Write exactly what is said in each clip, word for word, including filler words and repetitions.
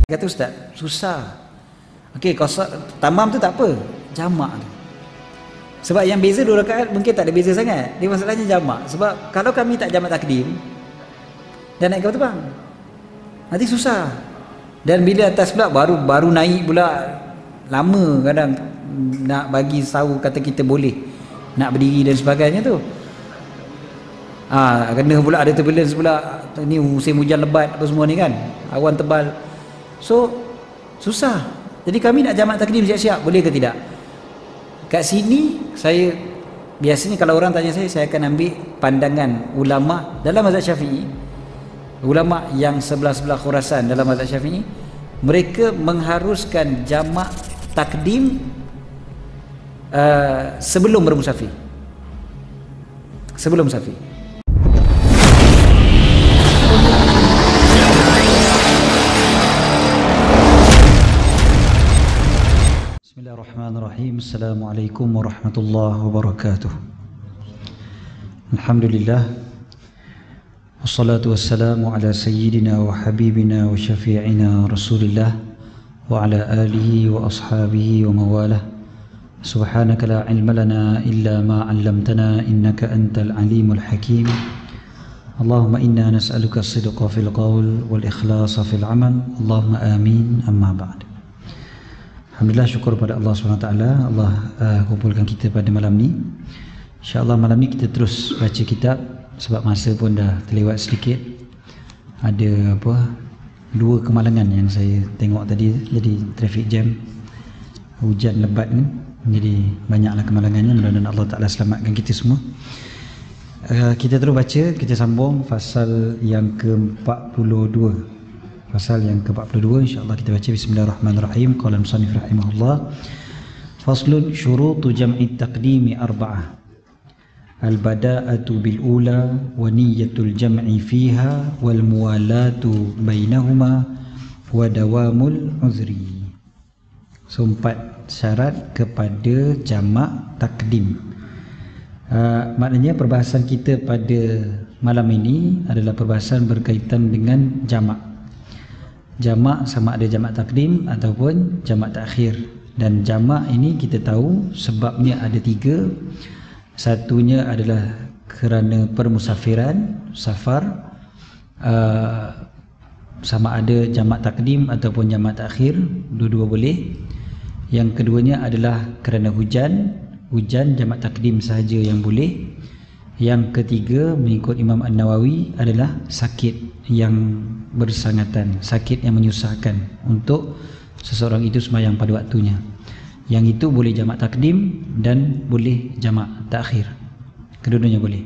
Kata ustaz, susah. Okey, qasar tamam tu tak apa, jamak tu. Sebab yang beza dua rakaat mungkin tak ada beza sangat. Dia masalahnya jamak. Sebab kalau kami tak jamak takdim dan naik kapal terbang, nanti susah. Dan bila atas pula baru baru naik pula lama kadang nak bagi tahu kata kita boleh nak berdiri dan sebagainya tu. Ah, kena pula ada turbulence pula. Ni musim hujan lebat apa semua ni kan. Awan tebal. So susah. Jadi kami nak jamak takdim siap-siap, boleh ke tidak? Kat sini saya biasanya kalau orang tanya saya, saya akan ambil pandangan ulama dalam mazhab Syafi'i. Ulama yang sebelah-sebelah Khurasan dalam mazhab Syafi'i, mereka mengharuskan jamak takdim uh, sebelum bermusafir. Sebelum musafir. Bismillahirrahmanirrahim. Assalamualaikum warahmatullahi wabarakatuh. Alhamdulillah. Wassalatu wassalamu ala sayyidina wa habibina wa syafi'ina Rasulillah wa ala alihi wa ashabihi wa mawalah. Subhanaka la ilma lana illa ma 'allamtana innaka antal alimul hakim. Allahumma inna nas'aluka as-sidqa fil qawl wal ikhlasa fil 'amal. Allahumma amin. Amma ba'd. Alhamdulillah, syukur pada Allah subhanahu wa taala. Allah uh, kumpulkan kita pada malam ni. InsyaAllah malam ni kita terus baca kitab. Sebab masa pun dah terlewat sedikit. Ada apa dua kemalangan yang saya tengok tadi. Jadi traffic jam, hujan lebat ni, jadi banyaklah kemalangannya. Mudah-mudahan Allah Ta'ala selamatkan kita semua. uh, Kita terus baca, kita sambung fasal yang ke empat puluh dua. Fasal yang ke empat puluh dua, insyaAllah kita baca. Bismillahirrahmanirrahim. Qala al-musannif rahimahullah, faslun syurutu jam'i taqdimi arba'ah. Al-bada'atu bil-ula wa niyyatul jam'i fiha wal muwalatu bainahuma wa dawamul uzri. So, empat syarat kepada jamak takdim. uh, Maknanya perbahasan kita pada malam ini adalah perbahasan berkaitan dengan jamak. Jamak sama ada jamak takdim ataupun jamak takhir. Dan jamak ini kita tahu sebabnya ada tiga. Satunya adalah kerana permusafiran, safar, uh, sama ada jamak takdim ataupun jamak takhir, dua-dua boleh. Yang keduanya adalah kerana hujan, hujan jamak takdim sahaja yang boleh. Yang ketiga mengikut Imam An-Nawawi adalah sakit yang bersangatan, sakit yang menyusahkan untuk seseorang itu sembahyang pada waktunya. Yang itu boleh jamak takdim dan boleh jamak takhir. Kedua-duanya boleh.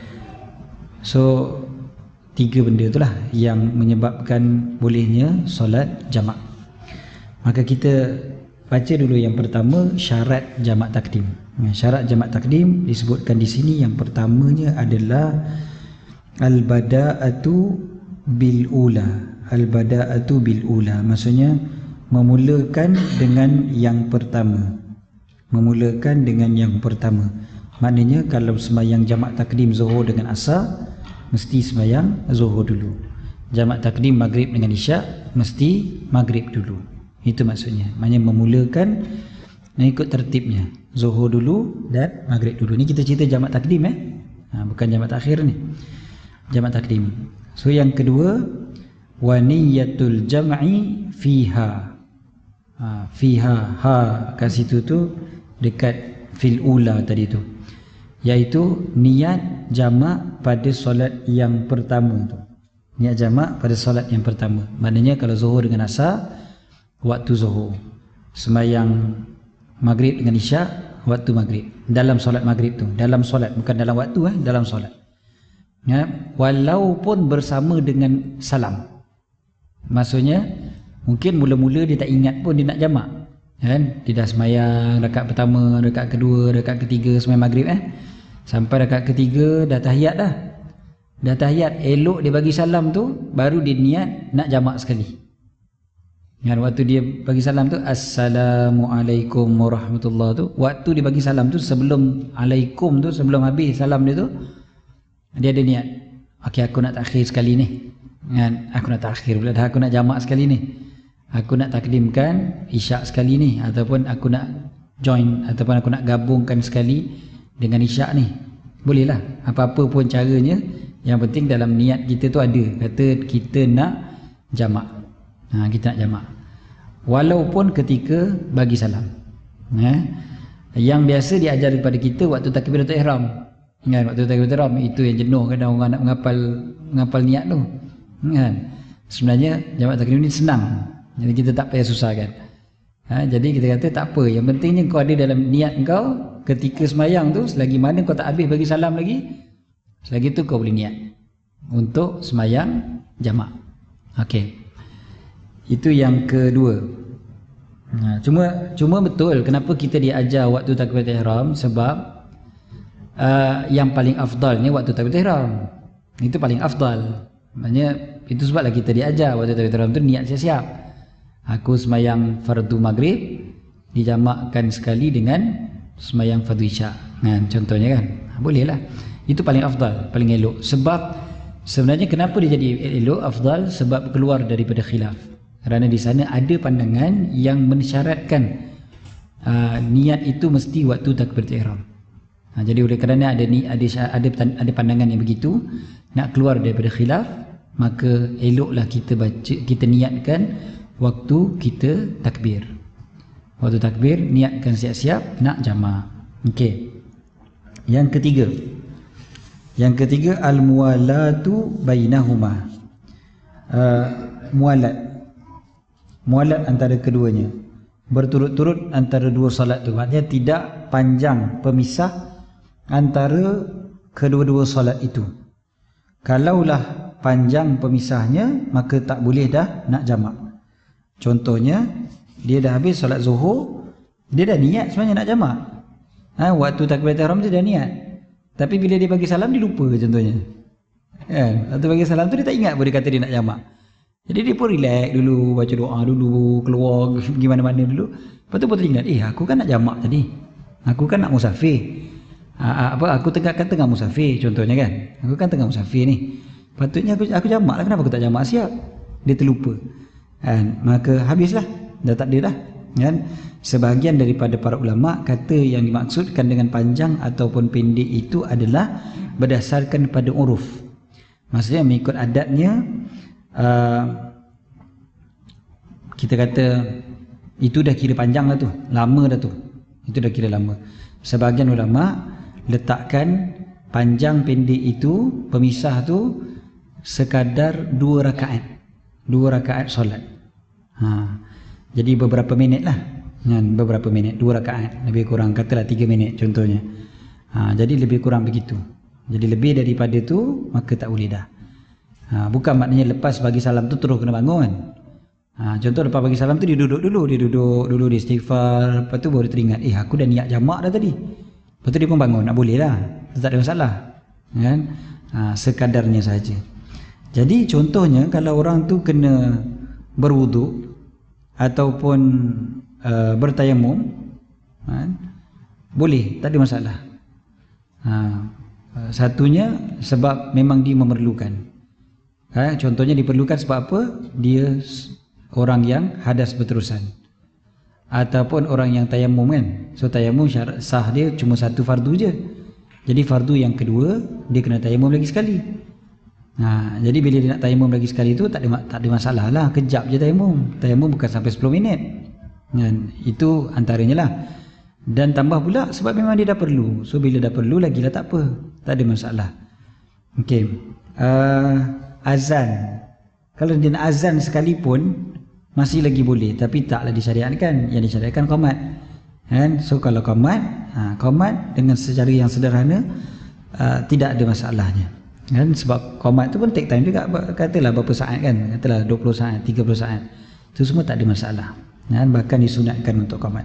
So tiga benda itulah yang menyebabkan bolehnya solat jamak. Maka kita baca dulu yang pertama, syarat jamak takdim. Syarat jamak takdim disebutkan di sini. Yang pertamanya adalah al-bada'atu bil-ula. Al-bada'atu bil-ula maksudnya memulakan dengan yang pertama. Memulakan dengan yang pertama. Maknanya kalau sembahyang jamak takdim zuhur dengan asar, mesti sembahyang zuhur dulu. Jamak takdim maghrib dengan isyak, mesti maghrib dulu. Itu maksudnya. Maknanya memulakan mengikut tertibnya. Zuhur dulu dan maghrib dulu. Ni kita cerita jamak takdim eh. Ha, bukan jamak takhir ni. Jamak takdim. So yang kedua, wa niyyatul jam'i fiha. Ha, fiha, ha kat situ tu dekat fil ula tadi tu, iaitu niat jamak pada solat yang pertama tu. Niat jamak pada solat yang pertama. Maknanya kalau zuhur dengan asar, waktu zuhur. Sembahyang maghrib dengan isyak, waktu maghrib. Dalam solat maghrib tu, dalam solat, bukan dalam waktu eh, dalam solat. Ya, walaupun bersama dengan salam. Maksudnya mungkin mula-mula dia tak ingat pun dia nak jamak, kan? Dia dah sembahyang rakaat pertama, rakaat kedua, rakaat ketiga sembahyang maghrib eh. Sampai rakaat ketiga dah tahiyat dah. Dah tahiyat, elok dia bagi salam tu, baru dia niat nak jamak sekali. Kan waktu dia bagi salam tu, assalamualaikum warahmatullahi tu, waktu dia bagi salam tu sebelum alaikum tu, sebelum habis salam dia tu, dia ada niat, okey aku nak takhir sekali ni. Kan? Aku nak takhir pula dah, aku nak jamak sekali ni. aku nak takdimkan isyak sekali ni, ataupun aku nak join, ataupun aku nak gabungkan sekali dengan isyak ni, bolehlah, apa-apa pun caranya, yang penting dalam niat kita tu ada, kata kita nak jamak, ha, kita nak jamak walaupun ketika bagi salam. eh? Yang biasa diajar kepada kita waktu takbiratul ihram, kan, waktu takbiratul ihram itu yang jenuh kadang orang nak menghafal menghafal niat tu, kan. Sebenarnya jamak takdim ni senang, jadi kita tak payah susahkan. Ha, jadi kita kata tak apa, yang pentingnya kau ada dalam niat kau ketika semayang tu, selagi mana kau tak habis bagi salam lagi, selagi tu kau boleh niat untuk semayang jamak. Okey, itu yang kedua. Ha, cuma cuma betul kenapa kita diajar waktu takbiratul ihram, sebab uh, yang paling afdalnya waktu takbiratul ihram, itu paling afdal. Maknanya itu sebablah kita diajar waktu takbiratul ihram tu niat siap-siap. Aku semayang fardu maghrib dijamakkan sekali dengan semayang fardu isyak, kan, contohnya, kan. Boleh lah, itu paling afdal, paling elok. Sebab sebenarnya kenapa dia jadi elok, afdal, sebab keluar daripada khilaf. Kerana di sana ada pandangan yang mensyaratkan uh, niat itu mesti waktu takbiratul ihram. Ha, jadi oleh kerana ada ni ada ada ada pandangan yang begitu, nak keluar daripada khilaf, maka eloklah kita baca, kita niatkan waktu kita takbir. Waktu takbir niatkan siap-siap nak jamak. Okey. Yang ketiga. Yang ketiga al-muwalatu bainahuma. Uh, mualat. Mualat antara keduanya. Berturut-turut antara dua solat tu. Maksudnya tidak panjang pemisah antara kedua-dua solat itu. Kalaulah panjang pemisahnya, maka tak boleh dah nak jamak. Contohnya, dia dah habis solat zuhur, dia dah niat sebenarnya nak jamak. Ha, waktu takbiratul ihram dia dah niat. Tapi bila dia bagi salam, dia lupa contohnya. Kan? Waktu bagi salam tu dia tak ingat pun dia kata dia nak jamak. Jadi dia pun relax dulu, baca doa dulu, keluar pergi mana-mana dulu. Lepas tu baru ingat, eh aku kan nak jamak tadi. Aku kan nak musafir. Ha, apa aku tengah kan tengah musafir contohnya, kan. Aku kan tengah musafir ni. Patutnya aku aku jamak lah, kenapa aku tak jamak siap? Dia terlupa. Kan? Maka habislah, dah tak ada dah, kan. Sebahagian daripada para ulama kata yang dimaksudkan dengan panjang ataupun pendek itu adalah berdasarkan pada uruf. Maksudnya mengikut adatnya, uh, kita kata itu dah kira panjang lah tu, lama dah tu, itu dah kira lama. Sebahagian ulama letakkan panjang pendek itu, pemisah tu sekadar dua rakaat, dua rakaat solat. Ha, jadi beberapa minit lah, kan, beberapa minit, dua rakaat, lebih kurang katalah tiga minit contohnya. Ha, jadi lebih kurang begitu. Jadi lebih daripada tu maka tak boleh dah. Ha, bukan maknanya lepas bagi salam tu terus kena bangun. Ha, contoh lepas bagi salam tu dia duduk dulu, dia duduk dulu, dia istighfar, lepas tu baru teringat, eh aku dah niat jamak dah tadi. Lepas tu dia pun bangun, nak boleh lah, tak ada masalah, kan. Ha, sekadarnya saja. Jadi contohnya kalau orang tu kena berwuduk ataupun uh, bertayamum, kan, boleh, tak ada masalah. Ha, satunya sebab memang dia memerlukan. Ha, contohnya diperlukan sebab apa? Dia orang yang hadas berterusan, ataupun orang yang tayamum, kan. So tayamum syarat sah dia cuma satu fardu je. Jadi fardu yang kedua dia kena tayamum lagi sekali. Ha, jadi bila dia nak tayamum lagi sekali tu tak ada tak ada masalah lah, kejap je tayamum. Tayamum bukan sampai sepuluh minit. Dan itu antaranya lah. Dan tambah pula sebab memang dia dah perlu. So bila dah perlu lagi lah tak apa, tak ada masalah. Okey. Uh, azan. Kalau dia nak azan sekalipun masih lagi boleh, tapi taklah disyariatkan. Yang disyariatkan qamat. Kan? So kalau qamat, ha, qamat dengan secara yang sederhana uh, tidak ada masalahnya. Kan? Sebab qamat tu pun take time juga, katalah berapa saat, kan, katalah dua puluh saat, tiga puluh saat, itu semua tak ada masalah, kan? Bahkan disunatkan untuk qamat.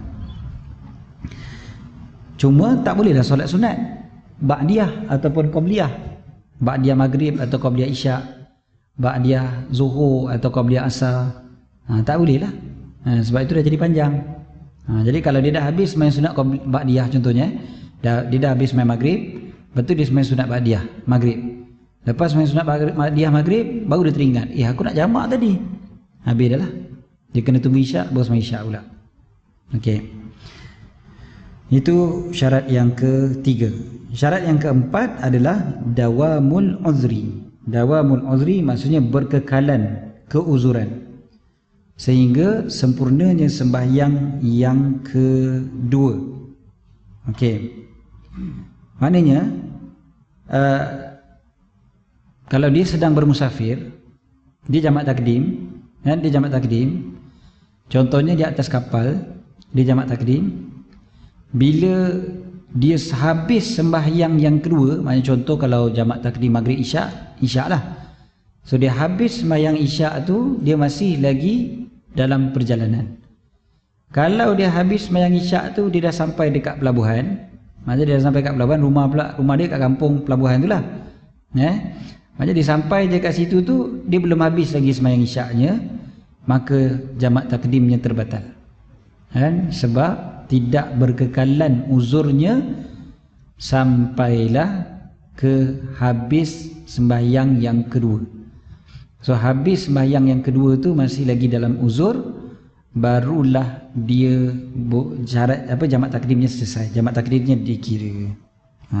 Cuma tak bolehlah solat sunat ba'diyah ataupun qabliyah, ba'diyah maghrib atau qabliyah isyak, ba'diyah zuhur atau qabliyah asar, ha, tak bolehlah, ha, sebab itu dah jadi panjang. Ha, jadi kalau dia dah habis main sunat ba'diyah contohnya, dah, dia dah habis main maghrib, betul dia main sunat ba'diyah maghrib. Lepas main sunat ba'diyah maghrib, baru dia teringat, eh aku nak jamak tadi. Habis dah lah. Dia kena tunggu isyak baru sembahyang isyak pula. Okey. Itu syarat yang ketiga. Syarat yang keempat adalah dawamul uzri. Dawamul uzri maksudnya berkekalan keuzuran, sehingga sempurnanya sembahyang yang kedua. Okey. Maknanya uh, kalau dia sedang bermusafir, dia jamak takdim, kan? Dia jamak takdim. Contohnya di atas kapal, dia jamak takdim. Bila dia habis sembahyang yang kedua, maknanya contoh kalau jamak takdim maghrib isyak, isyak lah. So dia habis sembahyang isyak tu, dia masih lagi dalam perjalanan. Kalau dia habis sembahyang isyak tu, dia dah sampai dekat pelabuhan, maksudnya dia dah sampai dekat pelabuhan, rumah pula, rumah dia kat kampung pelabuhan tu lah. Eh? Maksudnya dia sampai dekat situ tu, dia belum habis lagi sembahyang isyaknya, maka jamak takdimnya terbatal. Kan? Sebab tidak berkekalan uzurnya sampailah ke habis sembahyang yang kedua. So habis sembahyang yang kedua tu masih lagi dalam uzur, barulah dia syarat apa jamak takdimnya selesai. Jamak takdimnya dikira. Ha.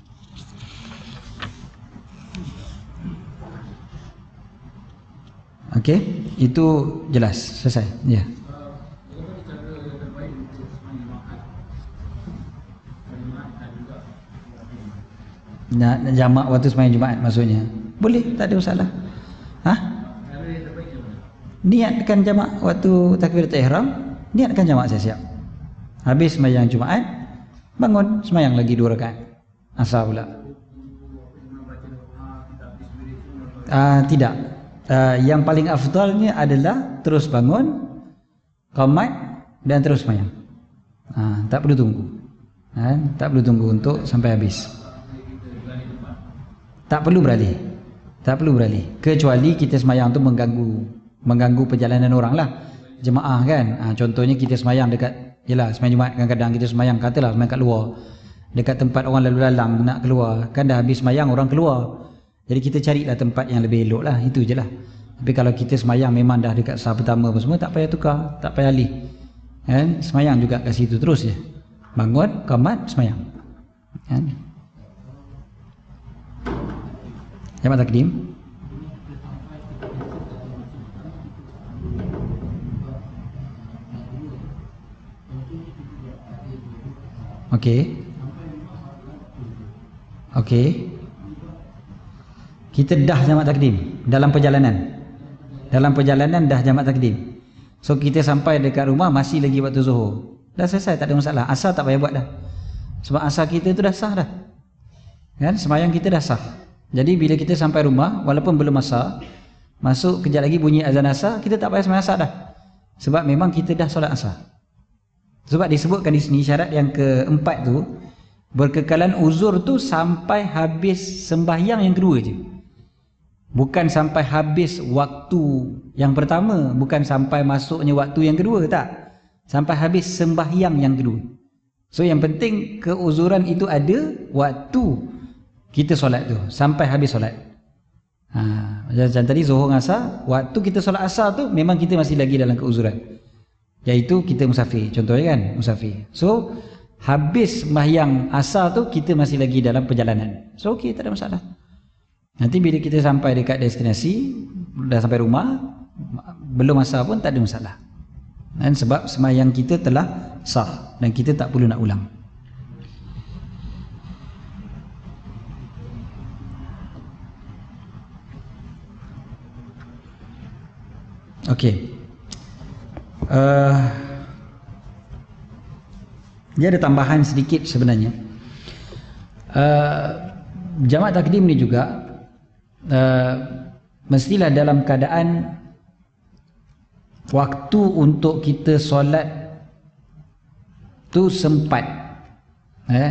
Okey, itu jelas, selesai. Ya. Nak jamak waktu sembahyang Jumaat maksudnya. Boleh, tak ada masalah. Ha? Niatkan jamak waktu takbiratul ihram, niatkan jamak siap-siap. Habis sembahyang Jumaat, bangun sembahyang lagi dua rakaat. Asar pula. Ah, tidak. Uh, yang paling afdalnya adalah terus bangun, qamat dan terus sembahyang. Ah, tak perlu tunggu. Ha? Tak perlu tunggu untuk sampai habis. Tak perlu beralih. Tak perlu beralih. Kecuali kita sembahyang tu mengganggu mengganggu perjalanan orang lah. Jemaah kan. Ha, contohnya kita sembahyang dekat, yalah sembahyang Jumaat kadang-kadang kita sembahyang, katalah sembahyang kat luar. Dekat tempat orang lalu lalang nak keluar. Kan dah habis sembahyang orang keluar. Jadi kita carilah tempat yang lebih elok lah. Itu je lah. Tapi kalau kita sembahyang memang dah dekat sah pertama apa semua, tak payah tukar. Tak payah alih. Kan? Sembahyang juga kat situ terus je. Bangun, qamat, sembahyang. Kan? Jamak takdim. Okey. Okey. Kita dah jamak takdim dalam perjalanan. Dalam perjalanan dah jamak takdim. So kita sampai dekat rumah masih lagi waktu zuhur. Dah selesai, tak ada masalah. Asar tak payah buat dah. Sebab asar kita tu dah sah dah. Kan? Sembahyang kita dah sah. Jadi bila kita sampai rumah, walaupun belum asar, masuk kejap lagi bunyi azan asar, kita tak payah sembahyang asar dah. Sebab memang kita dah solat asar. Sebab disebutkan di sini syarat yang keempat tu, berkekalan uzur tu sampai habis sembahyang yang kedua je. Bukan sampai habis waktu yang pertama, bukan sampai masuknya waktu yang kedua, tak. Sampai habis sembahyang yang kedua. So yang penting keuzuran itu ada waktu kita solat tu, sampai habis solat. Ha, macam tadi zuhur asar, waktu kita solat asar tu memang kita masih lagi dalam keuzuran. Iaitu kita musafir, contohnya kan, musafir. So habis sembahyang asar tu kita masih lagi dalam perjalanan. So okey, tak ada masalah. Nanti bila kita sampai dekat destinasi, dah sampai rumah, belum asar pun tak ada masalah. Dan sebab sembahyang kita telah sah dan kita tak perlu nak ulang. Okey. Uh, dia ada tambahan sedikit sebenarnya. Uh, jamak takdim ni juga uh, mestilah dalam keadaan waktu untuk kita solat tu sempat. Eh?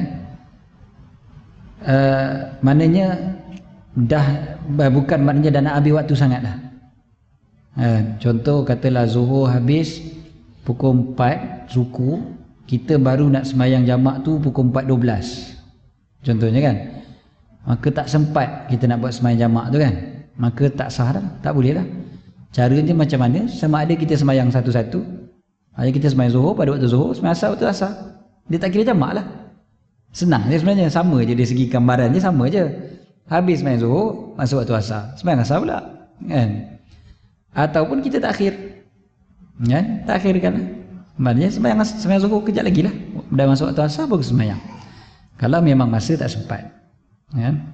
Uh, maknanya dah, bukan maknanya dah nak habis waktu sangat dah. Ha, contoh katalah zuhur habis pukul empat ruku, kita baru nak sembahyang jamak tu pukul empat dua belas. Contohnya kan. Maka tak sempat kita nak buat sembahyang jamak tu kan. Maka tak sah dah, tak boleh dah. Caranya macam mana? Sama ada kita semayang satu-satu, ada kita semayang zuhur pada waktu zuhur, semayang asar waktu asar. Dia tak kira jamak lah. Senang dia sebenarnya, sama je dari segi gambaran je, sama je. Habis semayang zuhur, masuk waktu asar, semayang asar pula, kan? Ataupun kita takhir, kan? Takhirkan. Maknanya semayang, semayang zuhur kejap lagi lah, dah masuk waktu asar baru semayang, kalau memang masa tak sempat, kan?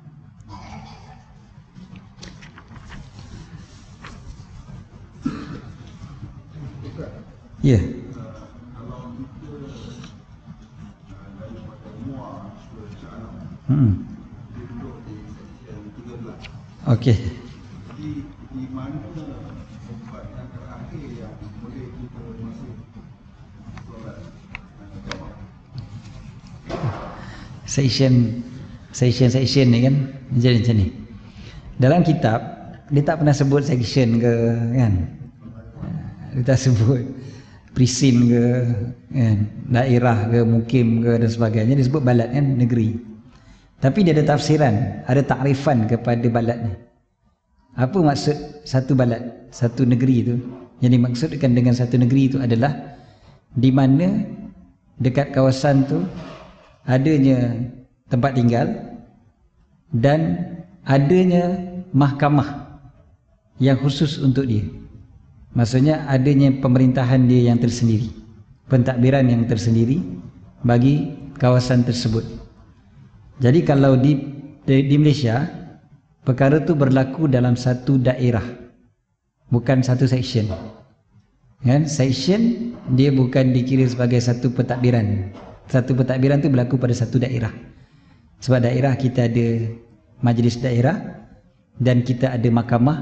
Ya. Yeah. Hmm. Okey. Jadi di mana tempat yang terakhir yang boleh kita masuk solat jamaah? Session session session ni kan jadi macam ni. Dalam kitab dia tak pernah sebut section ke, kan? Dia tak sebut prisin ke, kan? Daerah ke, mukim ke dan sebagainya. Dia sebut balad, kan, negeri. Tapi dia ada tafsiran, ada takrifan kepada balad ni. Apa maksud satu balad, satu negeri itu? Yang dimaksudkan dengan satu negeri itu adalah di mana dekat kawasan tu adanya tempat tinggal dan adanya mahkamah yang khusus untuk dia. Maksudnya adanya pemerintahan dia yang tersendiri, pentadbiran yang tersendiri bagi kawasan tersebut. Jadi kalau di, di di Malaysia, perkara tu berlaku dalam satu daerah, bukan satu section. Kan? Section dia bukan dikira sebagai satu pentadbiran. Satu pentadbiran tu berlaku pada satu daerah. Sebab daerah kita ada majlis daerah dan kita ada mahkamah,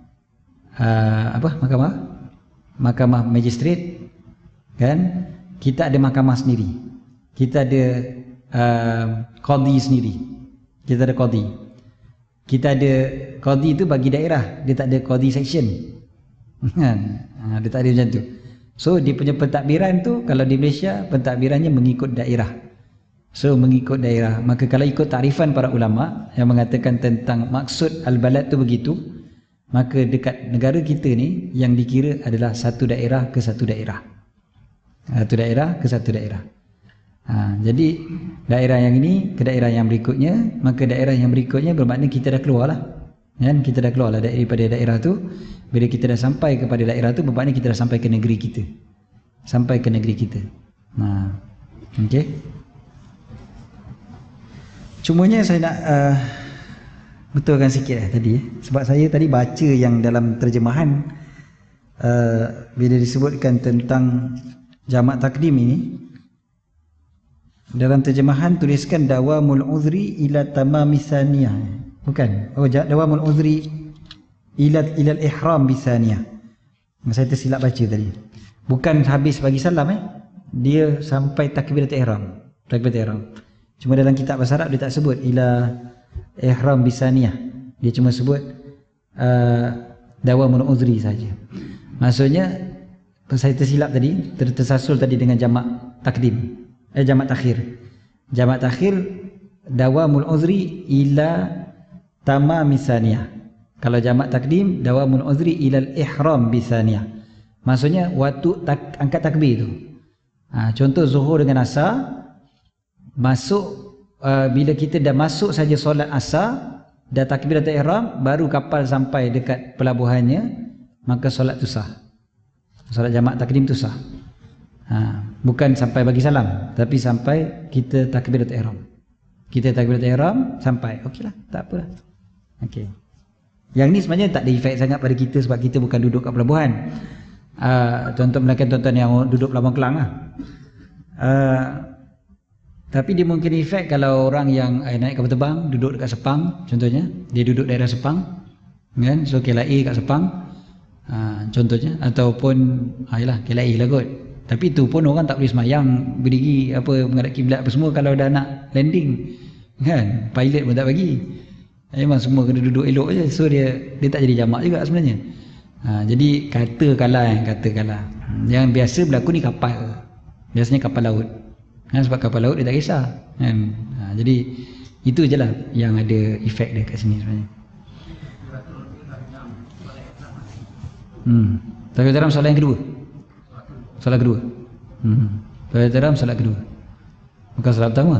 uh, apa mahkamah? Mahkamah magistrate, kan? Kita ada mahkamah sendiri. Kita ada uh, qadi sendiri. Kita ada qadi. Kita ada qadi itu bagi daerah, dia tak ada qadi section. Kan? Ha, dia tak ada macam tu. So dia punya pentadbiran tu kalau di Malaysia pentadbirannya mengikut daerah. So mengikut daerah. Maka kalau ikut takrifan para ulama yang mengatakan tentang maksud al-balad tu begitu, maka dekat negara kita ni yang dikira adalah satu daerah ke satu daerah. Satu daerah ke satu daerah. Ha, jadi daerah yang ini ke daerah yang berikutnya, maka daerah yang berikutnya bermakna kita dah keluar lah, kan? Kita dah keluar lah daripada daerah tu. Bila kita dah sampai kepada daerah tu, bermakna kita dah sampai ke negeri kita, sampai ke negeri kita. Ha, okey. Cumanya saya nak uh, betulkan sikit lah tadi, eh. Sebab saya tadi baca yang dalam terjemahan uh, bila disebutkan tentang jamak takdim ini, dalam terjemahan tuliskan dawamul uzri ila tamami thaniyah. Bukan. Oh, dawamul uzri ila ila al-ihram bi thaniyah. Saya tersilap baca tadi. Bukan habis bagi salam, eh. Dia sampai takbiratul ihram. Takbiratul ihram. Cuma dalam kitab bahasa Arab dia tak sebut ila ihram bi thaniyah. Dia cuma sebut uh, dawamul uzri saja. Maksudnya saya tersilap tadi, tersasul tadi dengan jamak takdim. Eh, jamak takhir. Jamak takhir dawamul uzri ila tamami thaniyah. Kalau jamak takdim dawamul uzri ila al-ihram bi thaniyah. Maksudnya waktu tak, angkat takbir tu. Ha, contoh zuhur dengan asar, masuk uh, bila kita dah masuk saja solat asar, dah takbiratul ihram, baru kapal sampai dekat pelabuhannya, maka solat tu sah. Solat jamak takdim tu sah. Ha, bukan sampai bagi salam, tapi sampai kita takbiratul ihram. Kita takbiratul ihram sampai, okeylah, tak apalah. Okey. Yang ni sebenarnya tak ada efek sangat pada kita sebab kita bukan duduk kat pelabuhan. Uh, tuan-tuan melainkan tuan-tuan yang duduk Pelabuhan Kelang lah. Uh, tapi dia mungkin efek kalau orang yang eh, naik kapal terbang, duduk dekat Sepang contohnya, dia duduk daerah Sepang, kan? So K L A kat Sepang, uh, contohnya, ataupun ayolah K L A lah kot. Tapi itu pun orang tak boleh semayang berdiri apa menghadap kiblat apa semua kalau dah nak landing, kan? Pilot pun tak bagi. Memang semua kena duduk elok je. So dia dia tak jadi jamak juga sebenarnya. Ha, jadi katakanlah eh, katakanlah yang biasa berlaku ni kapal. Biasanya kapal laut. Kan, sebab kapal laut dia tak kisah, kan? Ha, jadi itu je lah yang ada efek dia kat sini sebenarnya. Hmm. Takbiratul ihram solat yang kedua. Solat kedua. Hmm. Takbiratul ihram solat kedua. Bukan solat pertama.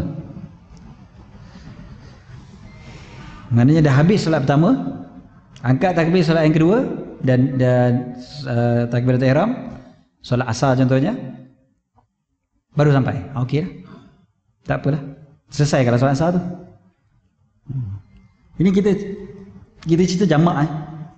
Maknanya dah habis solat pertama, angkat takbir solat yang kedua dan dan uh, takbiratul ihram solat asar contohnya, baru sampai. Okey lah. Tak apalah. Selesai kalau solat asar tu. Hmm. Ini kita kita cerita jamak eh.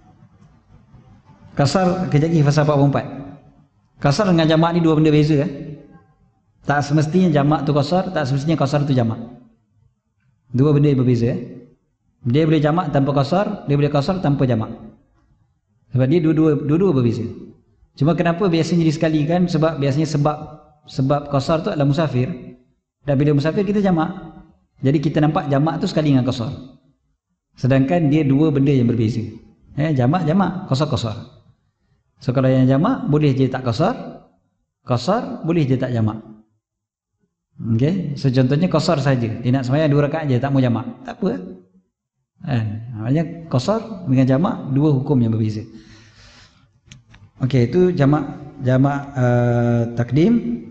Kasar kejap lagi pasal empat puluh empat. Kasar dengan jamak ni dua benda beza eh. Tak semestinya jamak tu kasar, tak semestinya kasar tu jamak. Dua benda yang berbeza eh. Dia boleh jamak tanpa kasar, dia boleh kasar tanpa jamak. Sebab dia dua-dua dua-dua berbeza. Cuma kenapa biasanya disekalikan? Sebab biasanya sebab sebab kasar tu adalah musafir. Dan bila musafir kita jamak. Jadi kita nampak jamak tu sekali dengan kasar. Sedangkan dia dua benda yang berbeza. Eh, jamak jamak, kasar kasar. So kalau yang jamak boleh je tak kasar, kasar boleh je tak jamak. Okey, so contohnya kasar saja. Dia nak sembahyang dua rakaat je, tak mau jamak. Tak apa. Kan? Maknanya kasar dengan jamak dua hukum yang berbeza. Okey, itu jamak jamak uh, takdim.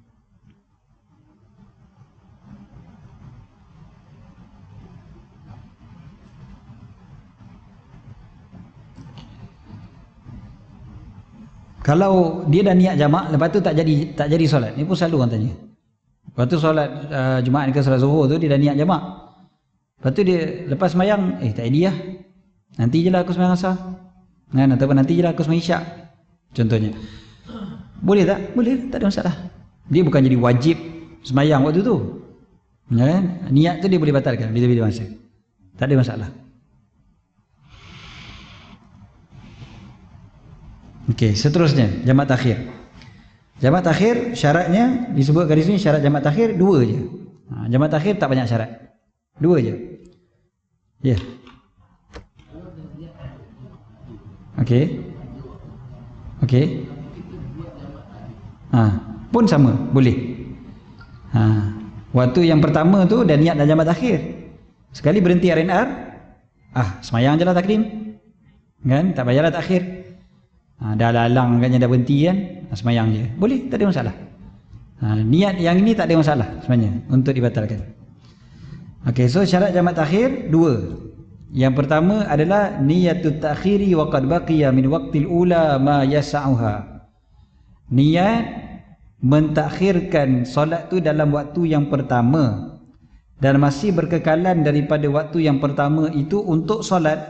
Kalau dia dah niat jamak, lepas tu tak jadi tak jadi solat. Ni pun selalu orang tanya. Lepas tu solat uh, Jumaat ke solat Zuhur tu dia dah niat jamak. Lepas tu dia lepas sembahyang, eh tak jadi lah. Nanti je lah aku sembahyang asar. Kan, ataupun nanti je lah aku sembahyang isyak. Contohnya. Boleh tak? Boleh, tak ada masalah. Dia bukan jadi wajib sembahyang waktu tu. Kan? Niat tu dia boleh batalkan bila-bila masa. Tak ada masalah. Okey, seterusnya jamak takhir. Jamak takhir syaratnya disebutkan di sini, syarat jamak takhir dua je. Ha, jamak takhir tak banyak syarat. Dua je. Ya. Yeah. Okey. Okey. Ha, pun sama, boleh. Ha, waktu yang pertama tu dah niat dah jamak takhir. Sekali berhenti R N R, ah, semayang je lah takdim. Kan? Tak payahlah takhir. Ha, dah lalang agaknya dah berhenti kan, semayang je. Boleh, tak ada masalah. Ha, niat yang ini tak ada masalah sebenarnya untuk dibatalkan. Okey, so syarat jamak takhir dua. Yang pertama adalah niyatut takhiri wa qad baqiya min waqtil ula ma yas'uha. Niat mentakhirkan solat tu dalam waktu yang pertama dan masih berkekalan daripada waktu yang pertama itu untuk solat.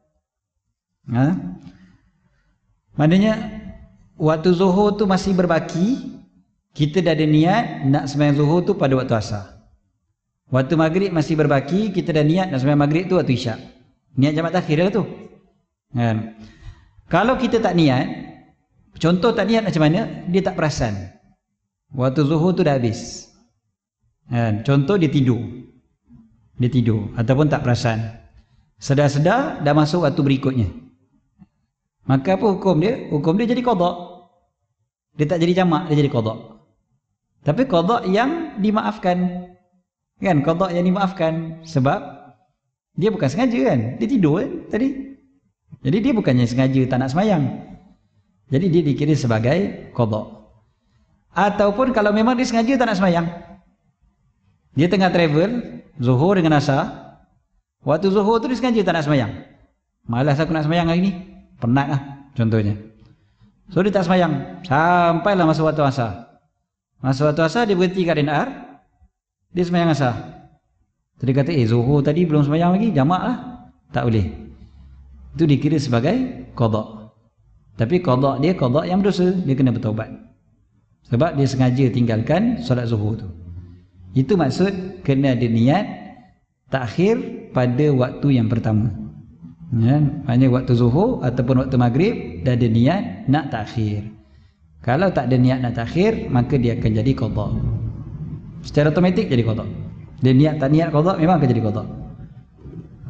Ha? Maknanya waktu zuhur tu masih berbaki, kita dah ada niat nak sembahyang zuhur tu pada waktu asar. Waktu maghrib masih berbaki, kita dah niat nak sembahyang maghrib tu waktu isyak. Niat jamak takhir lah tu. Kan? Kalau kita tak niat, contoh tak niat macam mana? Dia tak perasan. Waktu zuhur tu dah habis. Kan? Contoh dia tidur. Dia tidur ataupun tak perasan. Sedar-sedar dah masuk waktu berikutnya. Maka apa hukum dia? Hukum dia jadi qada. Dia tak jadi jamak, dia jadi qada. Tapi qada yang dimaafkan. Kan, qada yang dimaafkan sebab dia bukan sengaja kan. Dia tidur kan tadi. Jadi dia bukannya sengaja tak nak sembahyang. Jadi dia dikira sebagai qada. Ataupun kalau memang dia sengaja tak nak sembahyang. Dia tengah travel zuhur dengan asar. Waktu zuhur tu dia sengaja tak nak sembahyang. Malas aku nak sembahyang hari ni. Penat lah contohnya. So dia tak sembahyang sampailah masa waktu asar. Masa waktu asar dia berhenti kat R N R, dia sembahyang asar. Jadi kata eh zuhur tadi belum sembahyang lagi, jamak lah. Tak boleh. Itu dikira sebagai qada. Tapi qada dia qada yang berdosa, dia kena bertaubat. Sebab dia sengaja tinggalkan solat zuhur tu. Itu maksud kena ada niat takhir pada waktu yang pertama. Ya, maknanya waktu zuhur ataupun waktu maghrib dah ada niat nak takhir. Kalau tak ada niat nak takhir, maka dia akan jadi qada. Secara automatik jadi qada. Dia niat tak niat qada memang akan jadi qada. Ha.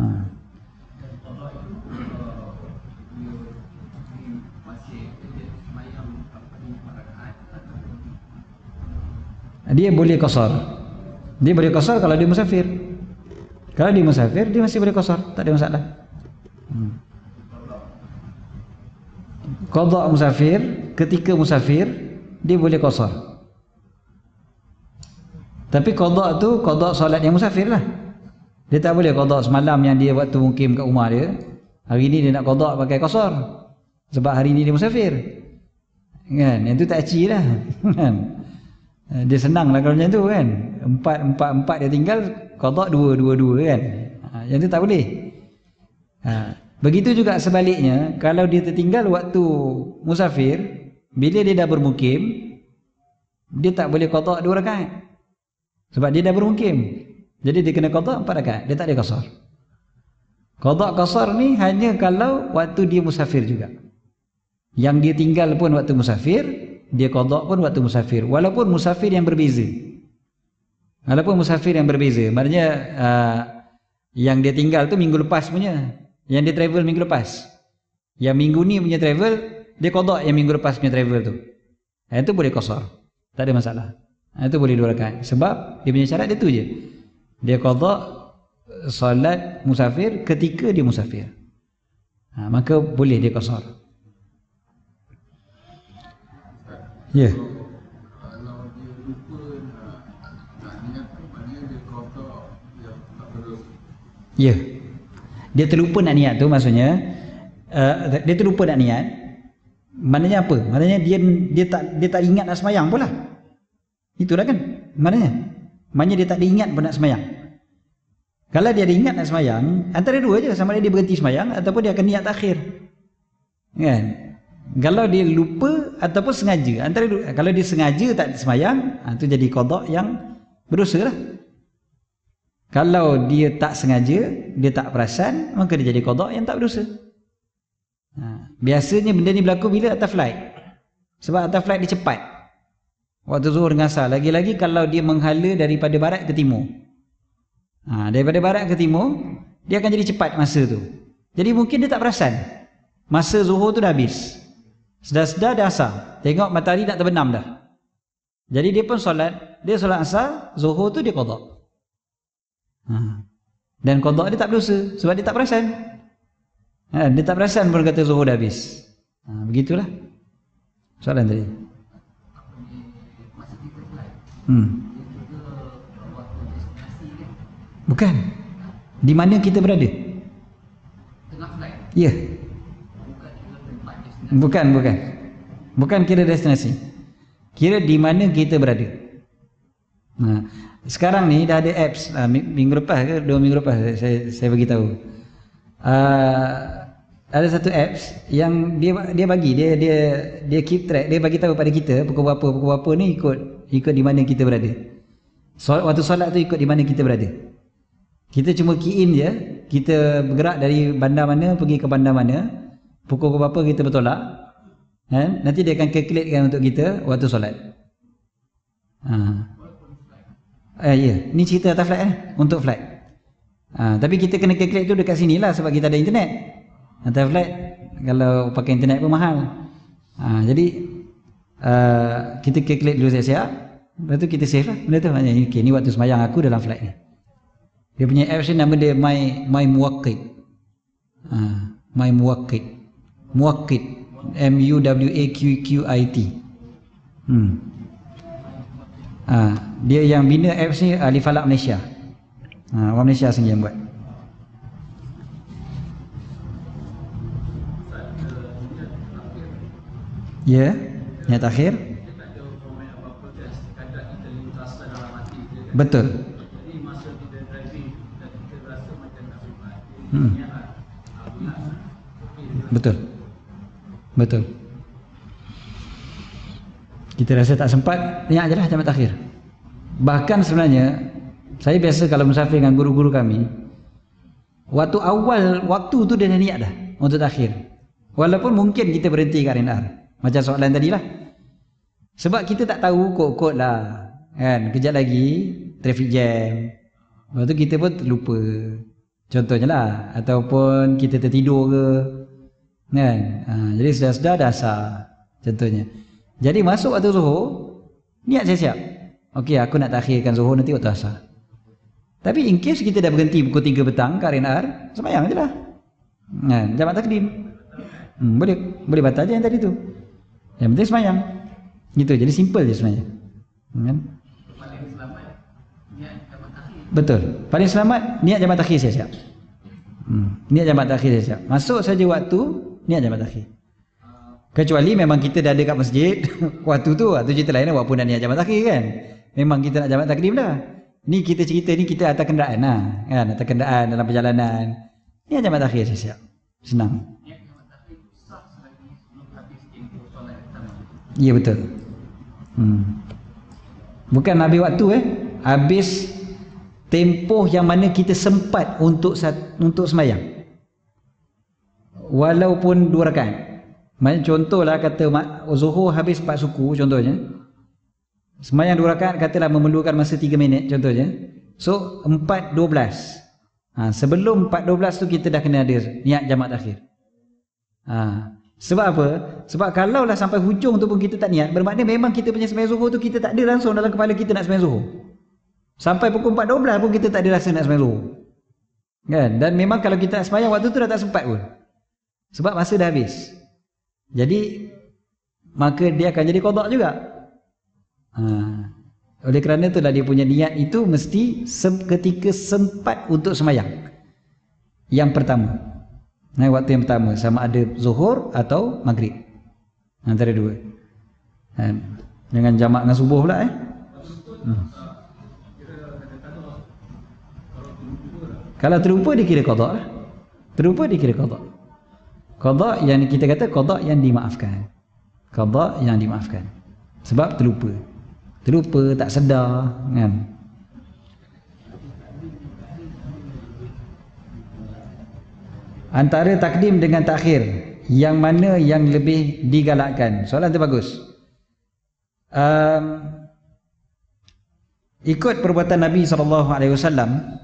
Dia boleh qasar. Dia boleh qasar kalau dia musafir. Kalau dia musafir dia masih boleh qasar, tak ada masalah. Hmm. qada musafir, ketika musafir dia boleh qasar. Tapi qada tu qada solat yang musafir lah. Dia tak boleh qada semalam yang dia waktu mukim kat rumah dia, hari ni dia nak qada pakai qasar sebab hari ni dia musafir, kan? Yang tu tak aci lah. Kan? Dia senang lah kalau macam tu, kan? Empat empat empat dia tinggal, qada dua dua dua, kan? Yang tu tak boleh. Ha. Begitu juga sebaliknya, kalau dia tertinggal waktu musafir, bila dia dah bermukim, dia tak boleh qada dua rakaat sebab dia dah bermukim. Jadi dia kena qada empat rakaat, dia tak ada qasar. Qada qasar ni hanya kalau waktu dia musafir juga. Yang dia tinggal pun waktu musafir, dia qada pun waktu musafir, walaupun musafir yang berbeza. Walaupun musafir yang berbeza, maknanya uh, yang dia tinggal tu minggu lepas punya, yang dia travel minggu lepas. Yang minggu ni punya travel, dia qada yang minggu lepas punya travel tu. Itu boleh qasar, tak ada masalah. Itu boleh dua rakaat sebab dia punya syarat dia tu je. Dia qada solat musafir ketika dia musafir. Ha, maka boleh dia qasar. Ya. Yeah. Kalau dia lupa nak, nak niat tu, maknanya dia qada yang tak terus. Ya. Dia terlupa nak niat tu maksudnya, uh, dia terlupa nak niat. Maknanya apa? Maknanya dia dia tak dia tak ingat nak sembahyang pula. Itulah kan maknanya. Maknanya dia tak diingat pun nak sembahyang. Kalau dia ada ingat nak sembahyang, antara dua je, sama ada dia berhenti sembahyang ataupun dia akan niat takhir. Kan? Kalau dia lupa ataupun sengaja, antara dua. Kalau dia sengaja tak sembahyang, itu jadi qada yang berdosa lah. Kalau dia tak sengaja, dia tak perasan, maka dia jadi qada yang tak berdosa. Ha, biasanya benda ni berlaku bila atas flight. Sebab atas flight dia cepat. Waktu zuhur dengan asar. Lagi-lagi kalau dia menghala daripada barat ke timur. Ha, daripada barat ke timur, dia akan jadi cepat masa tu. Jadi mungkin dia tak perasan. Masa zuhur tu dah habis. Sedar-sedar dah asar. Tengok matahari nak terbenam dah. Jadi dia pun solat. Dia solat asar, zuhur tu dia qada. Ha. Dan qada dia tak berdosa sebab dia tak perasan. Ha, dia tak perasan pun kata zuhur dah habis. Ha, begitulah soalan tadi. Hmm. Bukan. Di mana kita berada? Tengah flight. Ya. Bukan kira tempat destinasi. Bukan, bukan. Bukan kira destinasi. Kira di mana kita berada. Nah, sekarang ni dah ada apps. Uh, minggu lepas ke dua minggu lepas saya saya bagi tahu. Uh, ada satu apps yang dia dia bagi dia dia dia keep track, dia bagi tahu pada kita pukul berapa pukul berapa ni ikut ikut di mana kita berada. Solat, waktu solat tu ikut di mana kita berada. Kita cuma key in je, kita bergerak dari bandar mana pergi ke bandar mana, pukul berapa kita bertolak, kan? Nanti dia akan calculatekan untuk kita waktu solat. Ha. Eh, ya, ni cerita atas flight eh, untuk flight. Ha, tapi kita kena calculate tu dekat sini lah sebab kita ada internet. Atas flight kalau pakai internet pun mahal. Ha, jadi uh, kita calculate dulu siap-siap, lepas tu kita save lah benda tu. Maknanya okay, ni waktu sembahyang aku dalam flight ni. Dia punya apps ni nama dia My My Muwaqqit. Ha, My Muwaqqit. Muwaqqit. M U W A Q Q I T. Hmm. Ha, dia yang bina apps ni Ahli Falak Malaysia. Ha, orang Malaysia sendiri yang buat. Ya, niat akhir. Betul. Hmm. Betul. Betul. Kita rasa tak sempat, niat je lah jamat akhir. Bahkan sebenarnya saya biasa kalau musafir dengan guru-guru kami, waktu awal waktu tu dia dah niat dah untuk akhir. Walaupun mungkin kita berhenti kat R and R, macam soalan tadi lah. Sebab kita tak tahu kod-kod lah, kan? Kejap lagi traffic jam, lepas tu kita pun lupa. Contohnya lah, ataupun kita tertidur ke, kan? Ha, jadi sedar-sedar dah asar, contohnya. Jadi masuk waktu zuhur, niat siap-siap. Okey, aku nak takhirkan zuhur nanti waktu asar. Tapi in case kita dah berhenti pukul tiga petang kat R and R, sembahyang je lah. Kan? Jamak takdim. Hmm, boleh boleh batal je yang tadi tu. Yang penting sembahyang. Gitu, jadi simple je sebenarnya. Kan? Paling selamat niat jamak takhir. Betul. Paling selamat niat jamak takhir siap-siap. Hmm, niat jamak takhir siap-siap. Masuk saja waktu niat jamak takhir. Kecuali memang kita dah ada kat masjid waktu tu, waktu cerita lain lah, walaupun dah niat jamak takhir kan. Memang kita nak jamak takdim dah. Ni kita cerita ni kita atas kenderaan lah, kan, atas kenderaan dalam perjalanan. Niat jamak takhir siap-siap. Senang. Niat jamak takhir sah selagi sebelum habis tempoh solat pertama. Ya betul. Hmm. Bukan habis waktu eh, habis tempoh yang mana kita sempat untuk untuk sembahyang. Walaupun dua rakaat. Maksudnya contohlah kata Zuhur habis empat suku contohnya. Sembahyang dua rakaat katalah memerlukan masa tiga minit contohnya. So empat dua belas. Ha, sebelum empat dua belas tu kita dah kena ada niat jamak takhir. Ha, sebab apa? Sebab kalaulah sampai hujung tu pun kita tak niat, bermakna memang kita punya sembahyang Zuhur tu kita tak ada langsung dalam kepala kita nak sembahyang Zuhur. Sampai pukul empat dua belas pun kita tak ada rasa nak sembahyang Zuhur. Kan? Dan memang kalau kita nak sembahyang waktu tu dah tak sempat pun. Sebab masa dah habis. Jadi maka dia akan jadi qada juga. Ha. Oleh kerana itulah dia punya niat itu mesti ketika sempat untuk sembahyang. Yang pertama. Nah, waktu yang pertama sama ada Zuhur atau Maghrib. Antara dua. Ha. Dengan jamak dengan subuh pula eh. Hmm. Kalau terlupa dikira qada lah. Terlupa dikira qada. Qada yang kita kata qada yang dimaafkan. Qada yang dimaafkan. Sebab terlupa. Terlupa, tak sedar, kan. Antara takdim dengan takhir, yang mana yang lebih digalakkan? Soalan tu bagus. Um, ikut perbuatan Nabi sallallahu alaihi wasallam,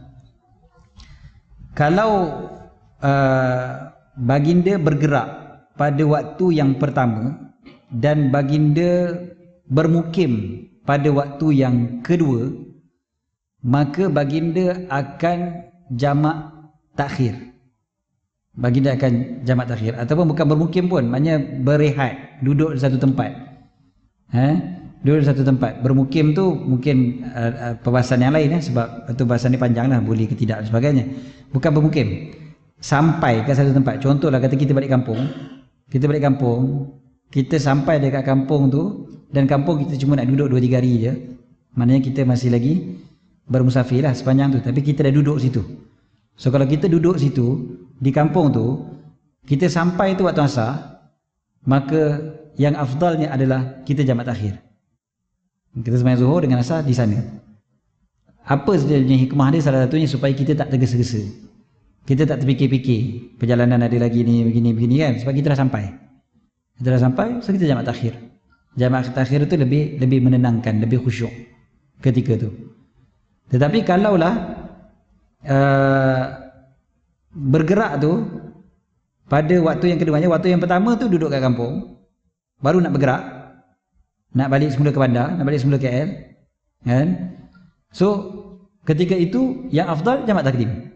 kalau uh, baginda bergerak pada waktu yang pertama dan baginda bermukim pada waktu yang kedua, maka baginda akan jamak takhir. Baginda akan jamak takhir ataupun bukan bermukim pun, maknanya berehat, duduk di satu tempat. Eh? Duduk di satu tempat. Bermukim tu mungkin uh, uh, perbahasan yang lain eh? Sebab itu bahasan ni panjang lah, boleh ke tidak dan sebagainya. Bukan bermukim, sampai ke satu tempat. Contohlah kata kita balik kampung, kita balik kampung, kita sampai dekat kampung tu, dan kampung kita cuma nak duduk dua tiga hari je, maknanya kita masih lagi bermusafir lah sepanjang tu, tapi kita dah duduk situ. So kalau kita duduk situ di kampung tu, kita sampai tu waktu asar, maka yang afdalnya adalah kita jamak takhir. Kita sembahyang Zuhur dengan asar di sana. Apa sebenarnya hikmah dia? Salah satunya supaya kita tak tergesa-gesa, kita tak terfikir-fikir perjalanan ada lagi ni begini-begini kan, sebab kita dah sampai. Kita dah sampai, so kita jamak takhir. Jamak takhir itu lebih lebih menenangkan, lebih khusyuk ketika tu. Tetapi kalaulah uh, bergerak tu pada waktu yang keduanya, waktu yang pertama tu duduk kat kampung, baru nak bergerak, nak balik semula ke bandar, nak balik semula ke K L, kan? So ketika itu yang afdal jamak takdim.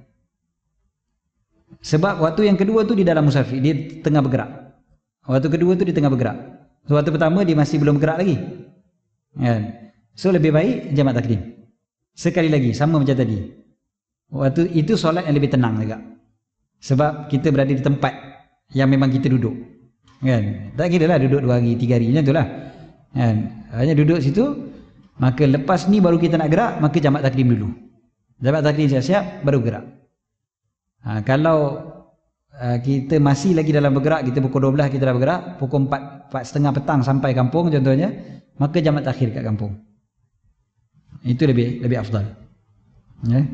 Sebab waktu yang kedua tu di dalam musafir, dia tengah bergerak. Waktu kedua tu dia tengah bergerak. So waktu pertama dia masih belum bergerak lagi, kan? So lebih baik jamak takdim. Sekali lagi sama macam tadi. Waktu itu solat yang lebih tenang juga. Sebab kita berada di tempat yang memang kita duduk, kan? Tak kira lah duduk dua hari, tiga hari, macam itulah, kan? Hanya duduk situ, maka lepas ni baru kita nak gerak, maka jamak takdim dulu. Jamak takdim siap-siap baru gerak. Ha, kalau uh, kita masih lagi dalam bergerak, kita pukul dua belas kita dah bergerak, pukul empat, empat setengah petang sampai kampung contohnya, maka jamak takhir kat kampung. Itu lebih lebih afdal. Ya.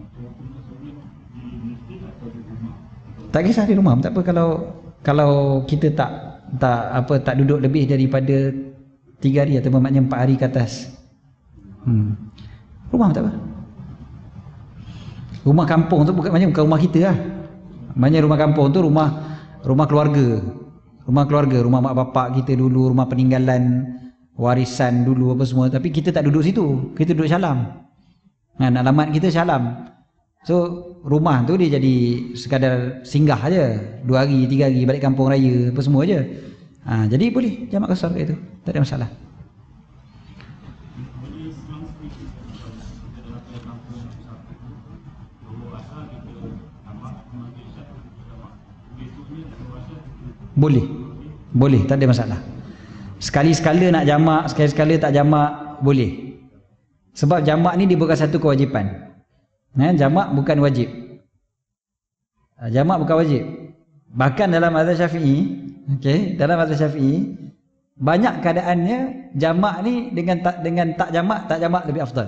Tak kisah di rumah, tak apa kalau kalau kita tak tak apa tak duduk lebih daripada tiga hari atau maknanya empat hari ke atas. Hmm. Rumah tak apa. Rumah kampung tu bukan maknanya bukan rumah kita lah. Maknanya rumah kampung tu rumah rumah keluarga. Rumah keluarga, rumah mak bapak kita dulu, rumah peninggalan, warisan dulu apa semua, tapi kita tak duduk situ. Kita duduk Syalam. Kan alamat kita Syalam. So rumah tu dia jadi sekadar singgah aja, dua hari, tiga hari balik kampung raya apa semua aja. Ha, jadi boleh jamak qasar kat itu, tak ada masalah. Boleh, boleh, tak ada masalah. Sekali-sekala nak jamak, sekali-sekala tak jamak, boleh. Sebab jamak ni dia bukan satu kewajipan. Eh, jamak bukan wajib. Jamak bukan wajib. Bahkan dalam mazhab Syafi'i, okey, dalam mazhab Syafi'i banyak keadaannya jamak ni dengan tak dengan tak jamak, tak jamak lebih afdal.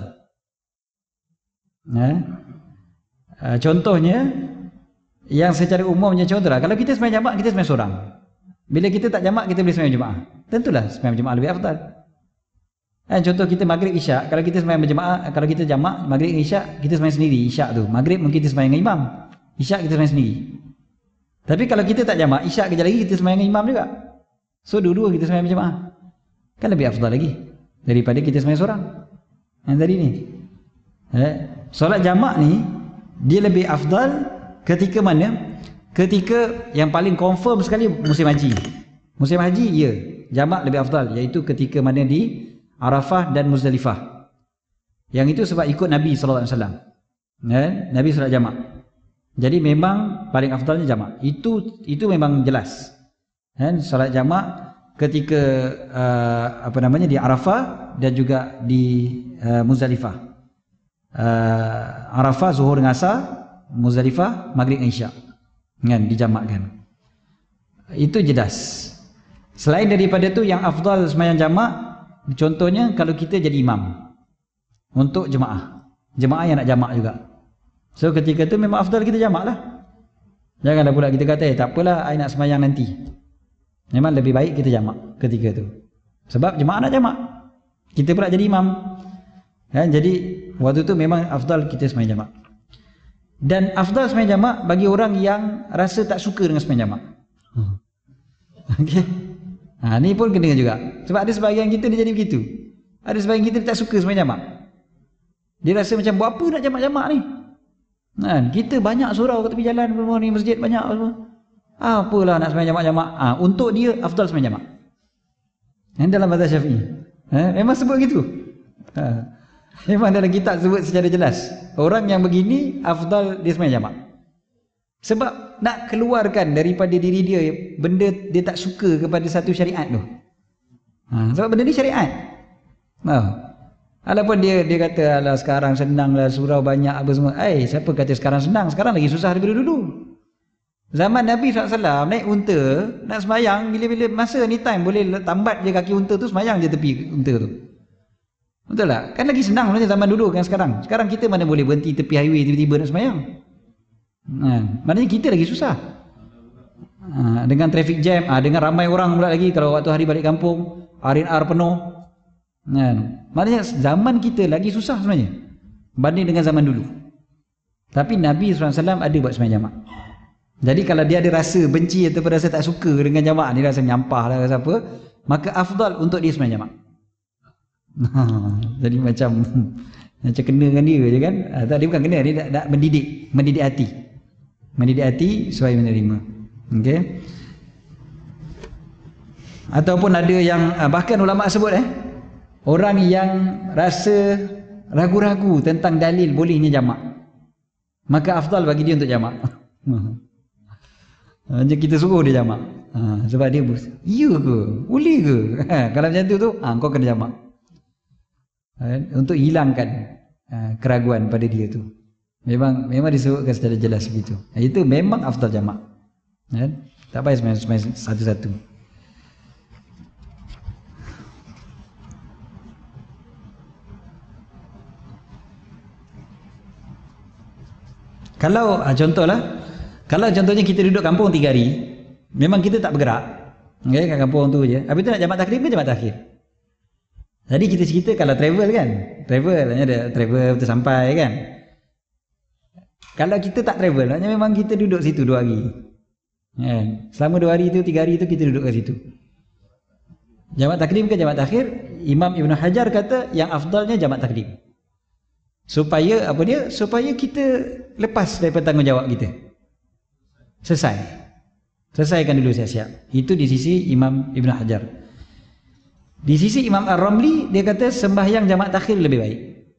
Eh? Uh, contohnya yang secara umumnya contohlah, kalau kita sembahyang jamak, kita sembahyang seorang. Bila kita tak jamak, kita boleh sembahyang jemaah. Tentulah sembahyang jemaah lebih afdal. Eh, contoh kita maghrib isyak, kalau kita sembahyang berjemaah, kalau kita jamak maghrib isyak, kita sembahyang sendiri isyak tu. Maghrib mungkin kita sembahyang dengan imam, isyak kita sembahyang sendiri. Tapi kalau kita tak jamak, isyak kejap lagi kita sembahyang dengan imam juga. So dua-dua kita sembahyang berjemaah. Kan lebih afdal lagi daripada kita sembahyang seorang. Yang tadi ni. Eh, solat jamak ni dia lebih afdal ketika mana? Ketika yang paling confirm sekali musim haji. Musim haji ya, jamak lebih afdal, iaitu ketika mana di Arafah dan Muzdalifah. Yang itu sebab ikut Nabi sallallahu alaihi wasallam. Eh, Nabi solat jamak. Jadi memang paling afdalnya jamak. Itu itu memang jelas. Eh, solat jamak ketika uh, apa namanya di Arafah dan juga di uh, Muzdalifah. Uh, Arafah zuhur dengan asar, Muzdalifah maghrib dengan isyak. Kan dijamakkan. Itu jelas. Selain daripada tu yang afdal sembahyang jamak, contohnya kalau kita jadi imam untuk jemaah. Jemaah yang nak jamak juga. So ketika tu memang afdal kita jamak lah. Janganlah pula kita kata, eh tak apalah, I nak sembahyang nanti. Memang lebih baik kita jamak ketika tu. Sebab jemaah nak jamak. Kita pula jadi imam. Kan? Jadi waktu tu memang afdal kita sembahyang jamak. Dan afdal sembahyang jamak bagi orang yang rasa tak suka dengan sembahyang jamak. Hmm. Okey. Ha, ni pun kena juga. Sebab ada sebahagian kita dia jadi begitu. Ada sebahagian kita dia tak suka sembahyang jamak. Dia rasa macam buat apa nak jamak-jamak ni? Ha, kita banyak surau kat tepi jalan semua ni, masjid banyak semua. Ha, apalah nak sembahyang jamak-jamak. Ha, untuk dia afdal sembahyang jamak. Yang dalam mazhab Syafi'i. Ha, memang sebut gitu. Ha. Memang dalam kitab sebut secara jelas, orang yang begini afdal dia sembahyang jamak. Sebab nak keluarkan daripada diri dia benda dia tak suka kepada satu syariat tu. Ha, sebab benda ni syariat. Ha. Walaupun dia dia kata alah sekarang senanglah, surau banyak apa semua. Eh, siapa kata sekarang senang? Sekarang lagi susah daripada dulu. Zaman Nabi sallallahu alaihi wasallam naik unta, nak sembahyang bila-bila masa ni time boleh tambat je kaki unta tu, sembahyang je tepi unta tu. Betul tak? Kan lagi senang sebenarnya zaman dulu kan sekarang. Sekarang kita mana boleh berhenti tepi highway tiba-tiba nak sembahyang. Ha, maknanya kita lagi susah. Ha, dengan traffic jam, ha, dengan ramai orang pula lagi kalau waktu hari balik kampung, R and R penuh. Ha, maknanya zaman kita lagi susah sebenarnya banding dengan zaman dulu. Tapi Nabi sallallahu alaihi wasallam ada buat sembahyang jamak. Jadi kalau dia ada rasa benci ataupun rasa tak suka dengan jamak ni, rasa menyampah lah rasa apa, maka afdal untuk dia sembahyang jamak. Jadi macam macam kena dengan dia je kan. Ha, tak, dia bukan kena, dia nak, nak mendidik, mendidik hati. Mendidik hati supaya menerima. Okey. Ataupun ada yang bahkan ulama sebut eh orang yang rasa ragu-ragu tentang dalil bolehnya jamak, maka afdal bagi dia untuk jamak. Macam kita suruh dia jamak. Ha, sebab dia iya ke? Boleh ke? Ha, kalau macam tu tu, ha, kau kena jamak. Untuk hilangkan uh, keraguan pada dia tu. Memang memang disebutkan secara jelas begitu. Itu memang afdal jamak. Ya? Tak payah sembahyang satu-satu. Kalau uh, contohlah, kalau contohnya kita duduk kampung tiga hari, memang kita tak bergerak. Okay, kat kampung tu je. Habis tu nak jamak takrib ke jamak takhir? Jadi kita cerita kalau travel kan, travel hanya ada travel betul sampai kan. Kalau kita tak travel, hanya memang kita duduk situ dua hari. Kan? Selama dua hari tu, tiga hari tu kita duduk kat situ. Jamak takdim ke jamak takhir? Imam Ibn Hajar kata yang afdalnya jamak takdim. Supaya apa dia? Supaya kita lepas daripada tanggungjawab kita. Selesai. Selesaikan dulu siap-siap. Itu di sisi Imam Ibn Hajar. Di sisi Imam Ar-Ramli, dia kata sembahyang jamak takhir lebih baik.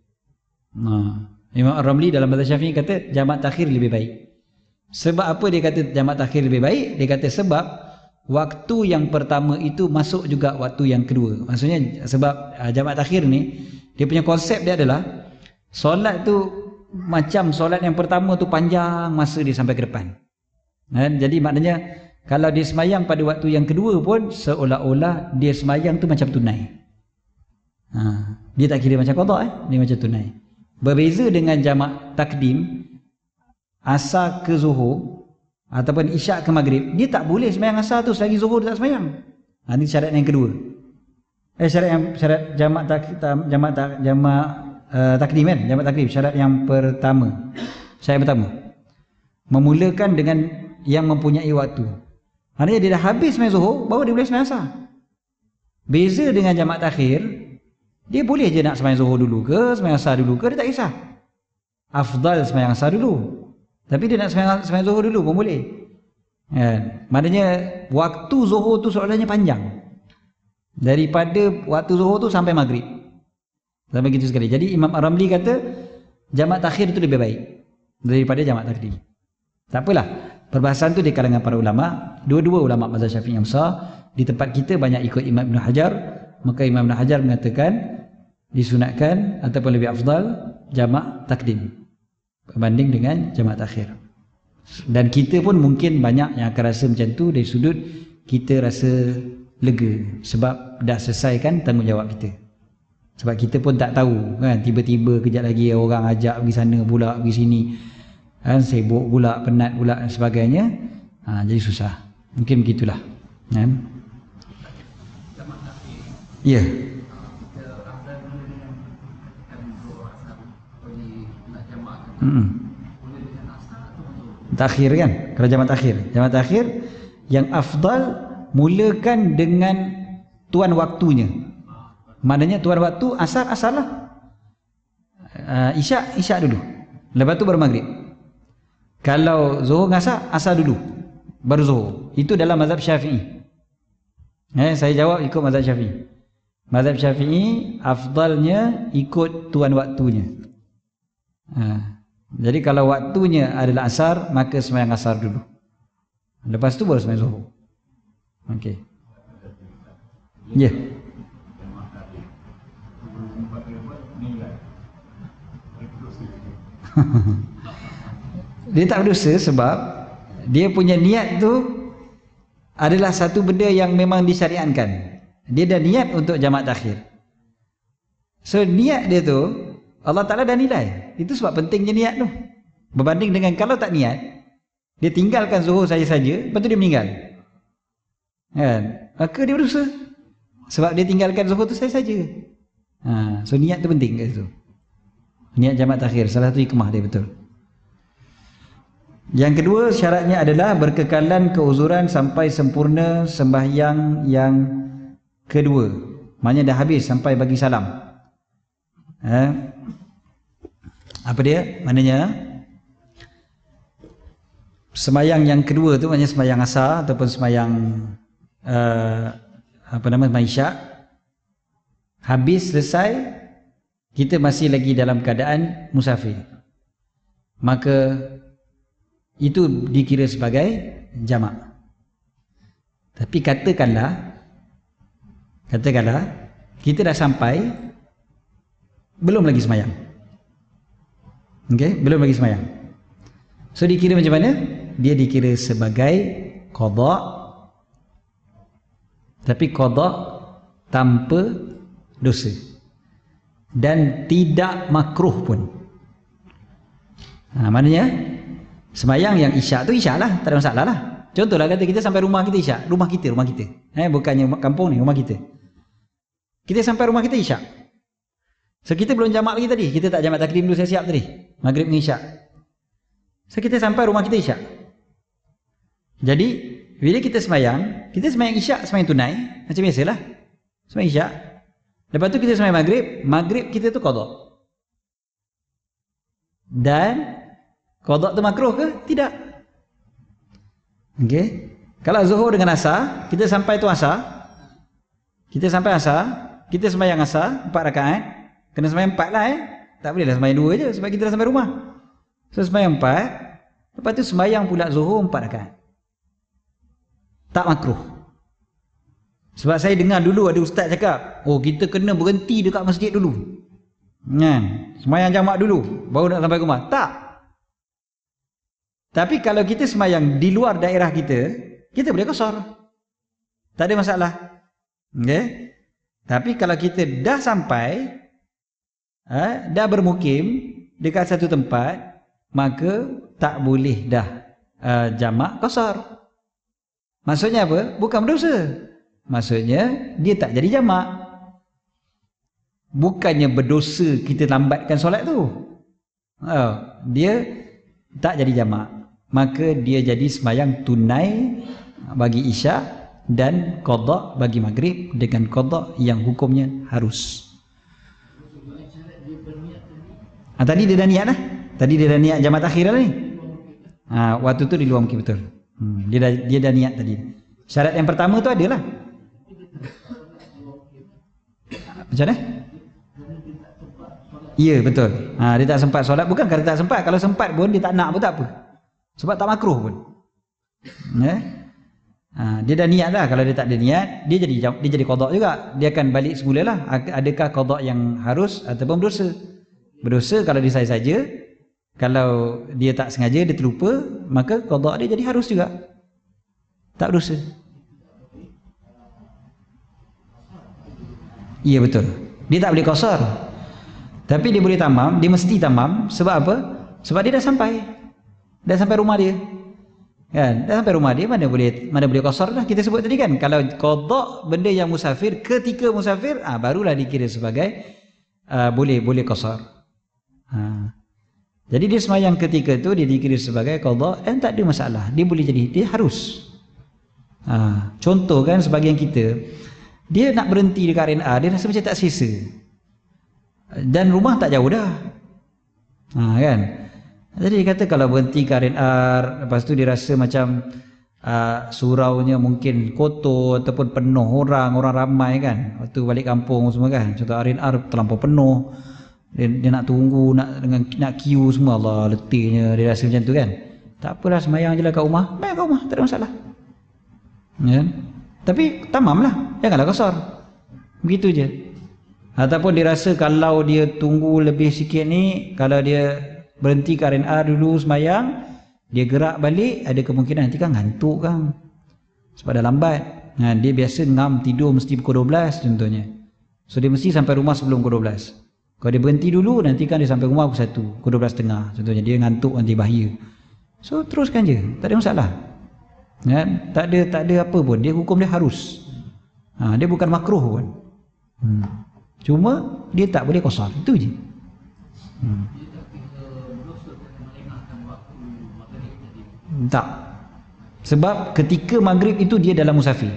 Nah, Imam Ar-Ramli dalam mazhab Syafi'i kata jamak takhir lebih baik. Sebab apa dia kata jamak takhir lebih baik? Dia kata sebab waktu yang pertama itu masuk juga waktu yang kedua. Maksudnya sebab uh, jamak takhir ni, dia punya konsep dia adalah solat tu macam solat yang pertama tu panjang masa dia sampai ke depan. Kan? Jadi maknanya kalau dia semayang pada waktu yang kedua pun seolah-olah dia semayang tu macam tunai. Ha, dia tak kira macam qada eh, dia macam tunai. Berbeza dengan jamak takdim, asar ke zuhur ataupun isyak ke maghrib, dia tak boleh semayang asar tu selagi zuhur dia tak semayang. Ha, ini syarat yang kedua. Eh syarat yang syarat jamak tak jamak tak jamak uh, takdim kan, jamak takdim syarat yang pertama. Syarat yang pertama. Memulakan dengan yang mempunyai waktu. Maknanya dia dah habis semayang zuhur baru dia boleh semayang asar. Beza dengan jamak takhir, dia boleh je nak semayang zuhur dulu ke, semayang asar dulu ke, dia tak kisah. Afdal semayang asar dulu. Tapi dia nak semayang, semayang zuhur dulu pun boleh. Ya, maknanya waktu zuhur tu seolahnya panjang. Daripada waktu zuhur tu sampai maghrib. Sampai gitu sekali. Jadi Imam Ar-Ramli kata jamak takhir tu lebih baik daripada jamak takdim. Tak apalah. Perbahasan tu di kalangan para ulama, dua-dua ulama mazhab Syafi'i yang besar. Di tempat kita banyak ikut Imam Ibn Hajar, maka Imam Ibn Hajar mengatakan disunatkan ataupun lebih afdal jamak takdim berbanding dengan jamak takhir. Dan kita pun mungkin banyak yang akan rasa macam tu dari sudut kita rasa lega sebab dah selesaikan tanggungjawab kita. Sebab kita pun tak tahu kan, tiba-tiba kejap lagi orang ajak pergi sana pula, pergi sini. Kan, sibuk pula, penat pula dan sebagainya. Ha, jadi susah. Mungkin begitulah. Kan? Ya. Hmm. Takhir kan? Kalau jamak takhir. Jamak takhir yang afdal mulakan dengan tuan waktunya. Maknanya tuan waktu asar, asar lah. Uh, isyak, isyak dulu. Lepas tu baru maghrib. Kalau zuhur dengan asar, asar dulu baru zuhur. Itu dalam mazhab Syafi'i. Eh, saya jawab ikut mazhab Syafi'i. Mazhab Syafi'i afdalnya ikut tuan waktunya. Ha. Jadi kalau waktunya adalah asar, maka sembahyang asar dulu. Lepas tu baru sembahyang zuhur. Okey. Ya. Yeah. Dia tak berdosa sebab dia punya niat tu adalah satu benda yang memang disyariatkan. Dia dah niat untuk jamak takhir. So niat dia tu Allah Ta'ala dah nilai. Itu sebab pentingnya niat tu. Berbanding dengan kalau tak niat, dia tinggalkan zuhur saja-saja, lepas tu dia meninggal. Kan? Maka dia berdosa. Sebab dia tinggalkan zuhur tu saja-saja. Ha, so niat tu penting kat situ. Niat jamak takhir, salah satu hikmah dia betul. Yang kedua syaratnya adalah berkekalan keuzuran sampai sempurna sembahyang yang kedua. Maknanya dah habis sampai bagi salam. Eh? Apa dia? Maknanya sembahyang yang kedua tu maknanya sembahyang asar ataupun sembahyang uh, apa nama sembahyang isyak. Habis selesai, kita masih lagi dalam keadaan musafir. Maka itu dikira sebagai jamak. Tapi katakanlah katakanlah kita dah sampai, belum lagi semayang. Okey, belum lagi semayang. So dikira macam mana? Dia dikira sebagai qada, tapi qada tanpa dosa dan tidak makruh pun. Ha, maknanya semayang yang isyak tu isyak lah, tak ada masalah lah. Contohlah kata kita sampai rumah kita isyak, rumah kita, rumah kita. Eh, bukannya kampung ni, rumah kita. Kita sampai rumah kita isyak. So kita belum jamak lagi tadi, kita tak jamak takdim dulu, saya siap tadi. Maghrib ni isyak. So kita sampai rumah kita isyak. Jadi bila kita semayang, kita semayang isyak, semayang tunai, macam biasalah. Semayang isyak. Lepas tu kita semayang maghrib, maghrib kita tu qada. Dan qada tu makruh ke? Tidak. Okey. Kalau zuhur dengan asar, kita sampai tu asar. Kita sampai asar, kita sembahyang asar empat rakaat. Kena sembahyang empat lah eh. Tak boleh lah sembahyang dua je sebab kita dah sampai rumah. So sembahyang empat, lepas tu sembahyang pula zuhur empat rakaat. Tak makruh. Sebab saya dengar dulu ada ustaz cakap, oh kita kena berhenti dekat masjid dulu. Kan? Sembahyang jamak dulu baru nak sampai rumah. Tak. Tapi kalau kita sembahyang di luar daerah kita, kita boleh qasar. Tak ada masalah. Okey. Tapi kalau kita dah sampai, eh, dah bermukim dekat satu tempat, maka tak boleh dah uh, jamak qasar. Maksudnya apa? Bukan berdosa. Maksudnya dia tak jadi jamak. Bukannya berdosa kita lambatkan solat tu. Oh, dia tak jadi jamak. Maka dia jadi sembahyang tunai bagi isyak dan qada bagi maghrib dengan qada yang hukumnya harus. Ah, tadi dia dah niat dah. Tadi dia dah niat jamak takhir dah ni. Ah, waktu tu di luar mungkin betul. Hmm, dia dah dia dah niat tadi. Syarat yang pertama tu adalah. Macam mana? Ya, betul. Ha, dia tak sempat solat, bukan kerana tak sempat. Kalau sempat pun dia tak nak pun tak apa. Sebab tak makruh pun. Ya. Ha, dia dah niat dah. Kalau dia tak ada niat, dia jadi dia jadi qada juga. Dia akan balik semula lah. Adakah qada yang harus ataupun berdosa? Berdosa kalau dia saja-saja. Kalau dia tak sengaja, dia terlupa, maka qada dia jadi harus juga. Tak berdosa. Ya, betul. Dia tak boleh qasar. Tapi dia boleh tamam, dia mesti tamam. Sebab apa? Sebab dia dah sampai. Dah sampai rumah dia. Kan? Dah sampai rumah dia, mana boleh mana boleh qasar dah. Kita sebut tadi kan, kalau qada benda yang musafir, ketika musafir, ah barulah dikira sebagai uh, boleh boleh qasar. Ha. Jadi dia sembahyang ketika tu dia dikira sebagai qada dan tak ada masalah. Dia boleh jadi, dia harus. Ha. Contoh kan sebagian kita, dia nak berhenti dekat R N R, dia rasa macam tak selesa. Dan rumah tak jauh dah. Ha, kan? Jadi dia kata kalau berhenti ke R N R, lepas tu dia rasa macam uh, suraunya mungkin kotor ataupun penuh orang, orang ramai kan. Waktu balik kampung semua kan. Contoh R N R terlampau penuh. Dia, dia nak tunggu, nak dengan nak queue semua, Allah letihnya, dia rasa macam tu kan. Tak apalah, sembahyang je lah kat rumah. Sembahyang kat rumah, tak ada masalah. Ya. Tapi tamam lah, janganlah qasar. Begitu je. Ataupun dia rasa kalau dia tunggu lebih sikit ni, kalau dia berhenti ke R N R dulu sembahyang, dia gerak balik, ada kemungkinan nanti kan ngantuk kan. Sebab dah lambat. Ha, dia biasa ngam tidur mesti pukul dua belas contohnya. So dia mesti sampai rumah sebelum pukul dua belas. Kalau dia berhenti dulu, nanti kan dia sampai rumah pukul satu, pukul dua belas tiga puluh contohnya. Dia ngantuk, nanti bahaya. So teruskan je, tak ada masalah. Ya, tak ada tak ada apa pun, dia hukum dia harus. Ha, dia bukan makruh pun. Hmm. Cuma dia tak boleh qasar, itu je. Hmm. Tak. Sebab ketika maghrib itu dia dalam musafir.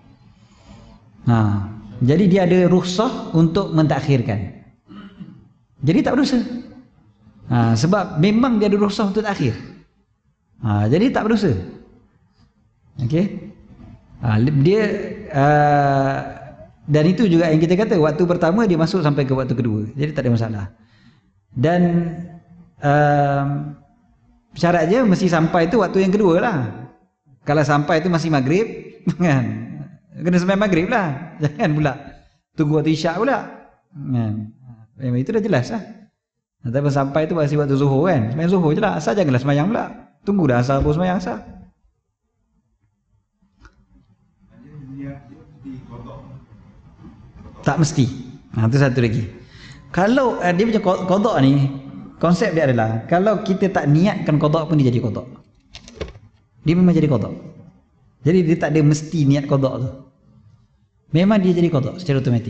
Ha, jadi dia ada rukhsah untuk mentakhirkan. Jadi tak berdosa. Ha, sebab memang dia ada rukhsah untuk takhir. Ha, jadi tak berdosa. Okey. Ha, dia uh, dan itu juga yang kita kata, waktu pertama dia masuk sampai ke waktu kedua, jadi tak ada masalah. Dan um, syaratnya mesti sampai tu waktu yang kedua lah. Kalau sampai tu masih maghrib kan, kena sembahyang maghrib lah. Jangan pula tunggu waktu isyak pula kan. Memang itu dah jelas lah. Tapi sampai tu masih waktu zuhur kan, sembahyang zuhur je lah. Asal janganlah sembahyang pula, tunggu dah asal pun sembahyang asal. Tak mesti. Ha, itu satu lagi. Kalau uh, dia macam qada ni, konsep dia adalah kalau kita tak niatkan qada pun dia jadi qada. Dia memang jadi qada. Jadi dia tak ada mesti niat qada tu. Memang dia jadi qada secara automatik.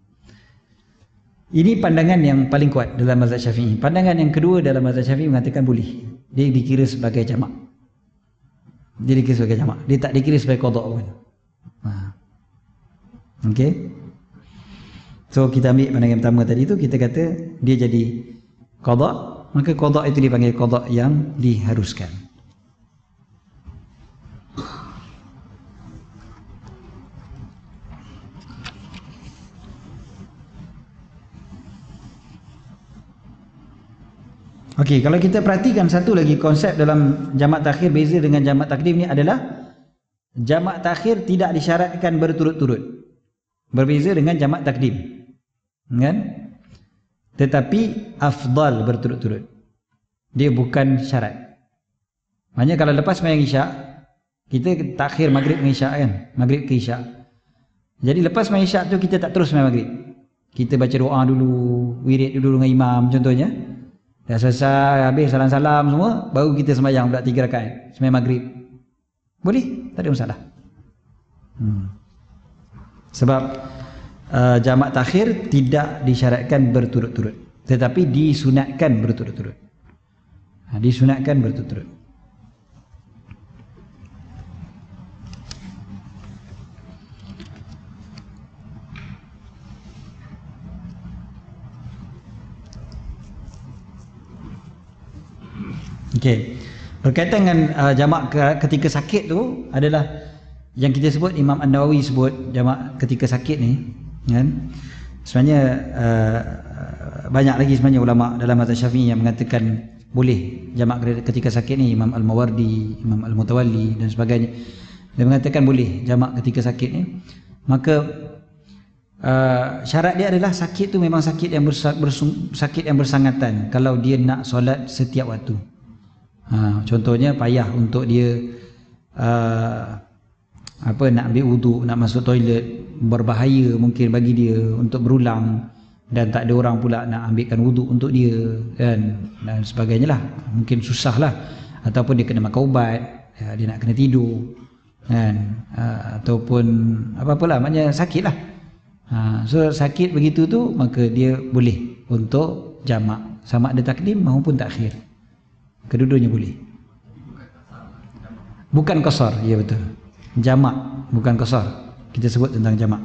Ini pandangan yang paling kuat dalam mazhab Syafi'i. Pandangan yang kedua dalam mazhab Syafi'i mengatakan boleh. Dia dikira sebagai jamak. Dia dikira sebagai jamak. Dia tak dikira sebagai qada pun. Ha. Okey. So kita ambil pandangan pertama tadi tu, kita kata dia jadi qada maka qada itu dipanggil qada yang diharuskan. Okey, kalau kita perhatikan satu lagi konsep dalam jamak takhir beza dengan jamak takdim ni adalah jamak takhir tidak disyaratkan berturut-turut. Berbeza dengan jamak takdim. Kan? Tetapi afdal berturut-turut. Dia bukan syarat. Maknanya kalau lepas sembahyang isyak, kita takhir maghrib dengan isyak kan? Maghrib ke isyak. Jadi lepas sembahyang isyak tu kita tak terus sembahyang maghrib. Kita baca doa dulu, wirid dulu dengan imam contohnya. Dah selesai, habis salam-salam semua, baru kita sembahyang pula tiga rakaat, sembahyang maghrib. Boleh? Tak ada masalah. Hmm. Sebab uh, jamak takhir tidak disyaratkan berturut-turut, tetapi disunatkan berturut-turut. Ha, disunatkan berturut-turut. Okey. Berkaitan dengan uh, jamak ketika sakit tu adalah yang kita sebut, Imam An-Nawawi sebut jamak ketika sakit ni kan. Sebenarnya uh, banyak lagi sebenarnya ulama dalam mazhab Syafi'i yang mengatakan boleh jamak ketika sakit ni. Imam Al-Mawardi, Imam Al-Mutawalli dan sebagainya, dia mengatakan boleh jamak ketika sakit ni. Maka uh, syarat dia adalah sakit tu memang sakit yang bersa bersung sakit yang bersangatan. Kalau dia nak solat setiap waktu, ha, contohnya payah untuk dia uh, apa nak ambil wuduk, nak masuk toilet, berbahaya mungkin bagi dia untuk berulang, dan tak ada orang pula nak ambilkan wuduk untuk dia kan, dan sebagainya lah. Mungkin susah lah, ataupun dia kena makan ubat, ya, dia nak kena tidur kan, uh, ataupun apa-apalah, maknanya sakit lah. Ha, so sakit begitu tu maka dia boleh untuk jamak, sama ada takdim maupun takhir, kedua-duanya boleh. Bukan qasar, ya betul. Jamak bukan qasar. Kita sebut tentang jamak.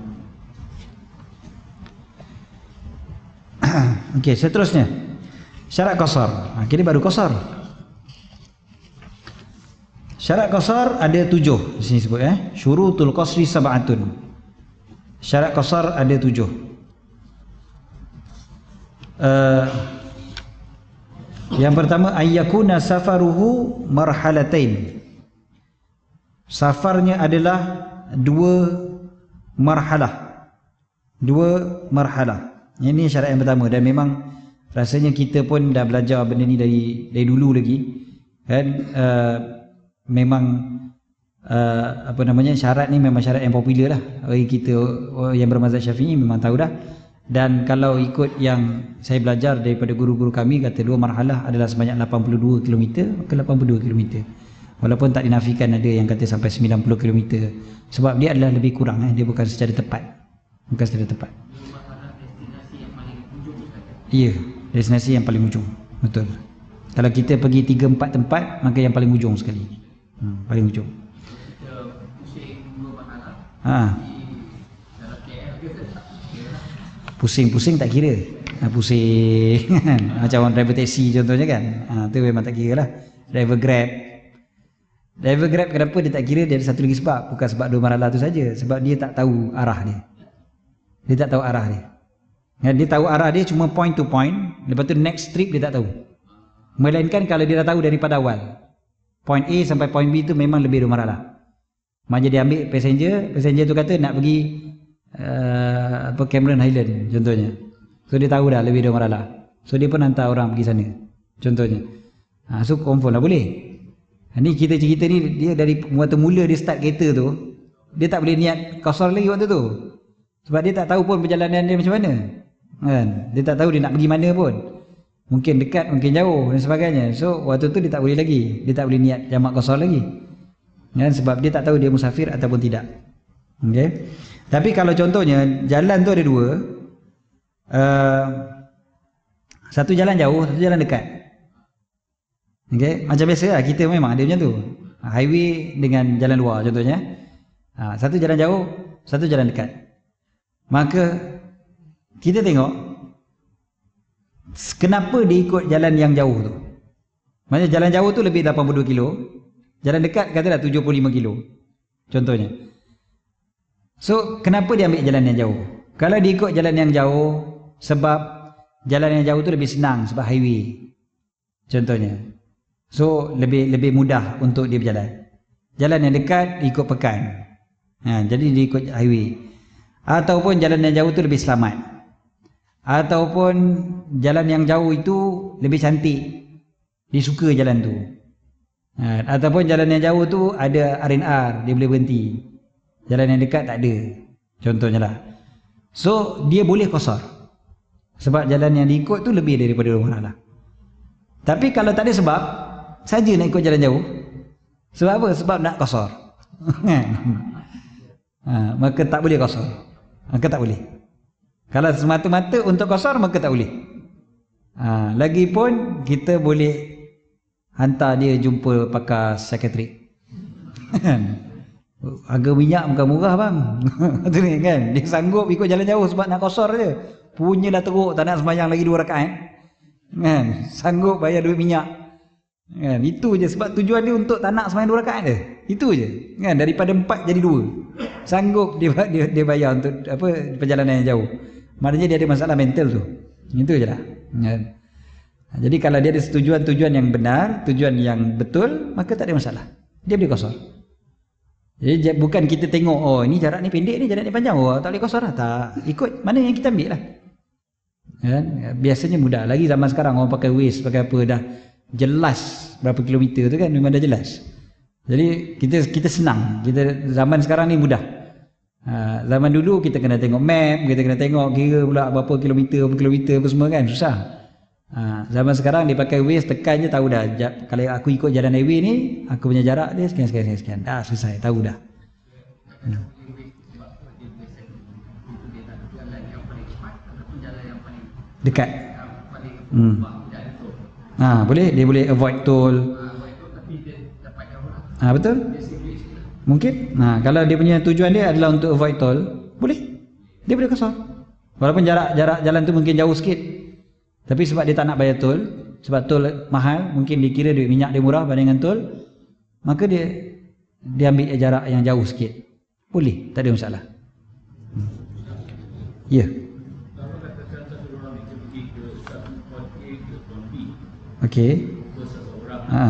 Okey, seterusnya syarat qasar. Ha, kini baru qasar. Syarat qasar ada tujuh di sini sebut eh. Syurutul qasri sab'atun. Syarat qasar ada tujuh. Uh, yang pertama, ayyakuna safaruhu marhalatain. Safarnya adalah dua marhalah. Dua marhalah. Ini syarat yang pertama, dan memang rasanya kita pun dah belajar benda ni dari dari dulu lagi. Kan uh, memang uh, apa namanya, syarat ni memang syarat yang popular lah bagi kita yang bermazhab Syafi'i, memang tahu dah. Dan kalau ikut yang saya belajar daripada guru-guru kami, kata dua marhalah adalah sebanyak lapan puluh dua kilometer ke lapan puluh dua kilometer. Walaupun tak dinafikan ada yang kata sampai sembilan puluh kilometer, sebab dia adalah lebih kurang, eh? Dia bukan secara tepat. Bukan secara tepat. Iya, destinasi yang paling ujung. Betul. Kalau kita pergi tiga empat tempat, maka yang paling ujung sekali. Hmm, paling ujung. Ha. Pusing-pusing tak kira. Ha, pusing macam orang driver taxi contohnya kan. Ha, tu memang tak kira lah. Driver Grab. Driver Grab kenapa dia tak kira? Dia ada satu lagi sebab. Bukan sebab dua marhalah tu saja, sebab dia tak tahu arah dia. Dia tak tahu arah dia. Dia tahu arah dia cuma point to point, lepas tu next trip dia tak tahu. Melainkan kalau dia dah tahu daripada awal, point A sampai point B tu memang lebih dua marhalah. Macam dia ambil passenger, passenger tu kata nak pergi uh, apa Cameron Highland contohnya. So dia tahu dah lebih dua marhalah. So dia pun hantar orang pergi sana contohnya. Ha, so confirm lah boleh. Ni kita cerita ni, dia dari waktu mula dia start kereta tu, dia tak boleh niat qasar lagi waktu tu. Sebab dia tak tahu pun perjalanan dia macam mana. Kan? Dia tak tahu dia nak pergi mana pun. Mungkin dekat, mungkin jauh dan sebagainya. So waktu tu dia tak boleh lagi. Dia tak boleh niat jamak qasar lagi. Kan? Sebab dia tak tahu dia musafir ataupun tidak. Okay? Tapi kalau contohnya jalan tu ada dua. Uh, satu jalan jauh, satu jalan dekat. Okay? Macam biasa lah, kita memang ada macam tu. Highway dengan jalan luar contohnya. Ha, satu jalan jauh, satu jalan dekat. Maka kita tengok kenapa dia ikut jalan yang jauh tu? Maksudnya jalan jauh tu lebih lapan puluh dua kilo, jalan dekat katalah tujuh puluh lima kilo contohnya. So kenapa dia ambil jalan yang jauh? Kalau dia ikut jalan yang jauh sebab jalan yang jauh tu lebih senang sebab highway contohnya. So lebih lebih mudah untuk dia berjalan. Jalan yang dekat ikut pekan, ha, jadi dia ikut highway. Ataupun jalan yang jauh tu lebih selamat, ataupun jalan yang jauh itu lebih cantik, dia suka jalan tu, ha, ataupun jalan yang jauh tu ada R and R, dia boleh berhenti. Jalan yang dekat tak ada contohnya lah. So dia boleh qasar sebab jalan yang diikut tu lebih daripada umrah lah. Tapi kalau tak ada sebab saja nak ikut jalan jauh, sebab apa? Sebab nak qasar, ha, maka tak boleh qasar, maka tak boleh. Kalau semata-mata untuk qasar maka tak boleh. Ha, lagipun kita boleh hantar dia jumpa pakar psikiatrik. Harga minyak bukan murah bang. Tu ni kan, dia sanggup ikut jalan jauh sebab nak qasar je. Punyalah teruk, tak nak sembahyang lagi dua rakaat, kan? Sanggup bayar duit minyak, kan? Itu je sebab tujuan dia untuk tak nak sembahyang dua rakaat je. Itu je, kan? Daripada empat jadi dua. Sanggup dia dia, dia bayar untuk apa perjalanan yang jauh. Maknanya dia ada masalah mental tu. Itu je lah, kan? Jadi kalau dia ada tujuan-tujuan yang benar, tujuan yang betul, maka tak ada masalah. Dia boleh qasar. Jadi bukan kita tengok, oh ini jarak ni pendek ni, jarak ni panjang, oh tak boleh qasar lah. Tak, ikut mana yang kita ambil lah, kan? Biasanya mudah. Lagi zaman sekarang orang pakai Waze, pakai apa, dah jelas berapa kilometer tu kan, memang dah jelas. Jadi kita kita senang, kita zaman sekarang ni mudah. Ha, zaman dulu kita kena tengok map, kita kena tengok kira pula berapa kilometer, berapa kilometer apa semua kan, susah. Ha, zaman sekarang dia pakai Waze, tekan je tahu dah. Kalau aku ikut jalan highway ni, aku punya jarak dia sekian sekian sekian, sekian. Dah selesai, tahu dah. Hmm. Dekat. Hmm. Ha, boleh, dia boleh avoid toll. Ha, betul? Mungkin. Nah, kalau dia punya tujuan dia adalah untuk avoid toll, boleh. Dia boleh qasar. Walaupun jarak jarak jalan tu mungkin jauh sikit. Tapi sebab dia tak nak bayar tol, sebab tol mahal, mungkin dikira duit minyak dia murah bandingkan tol, maka dia dia ambil jarak yang jauh sikit. Boleh, tak ada masalah. Hmm. Ya. Yeah. Okey. Ha.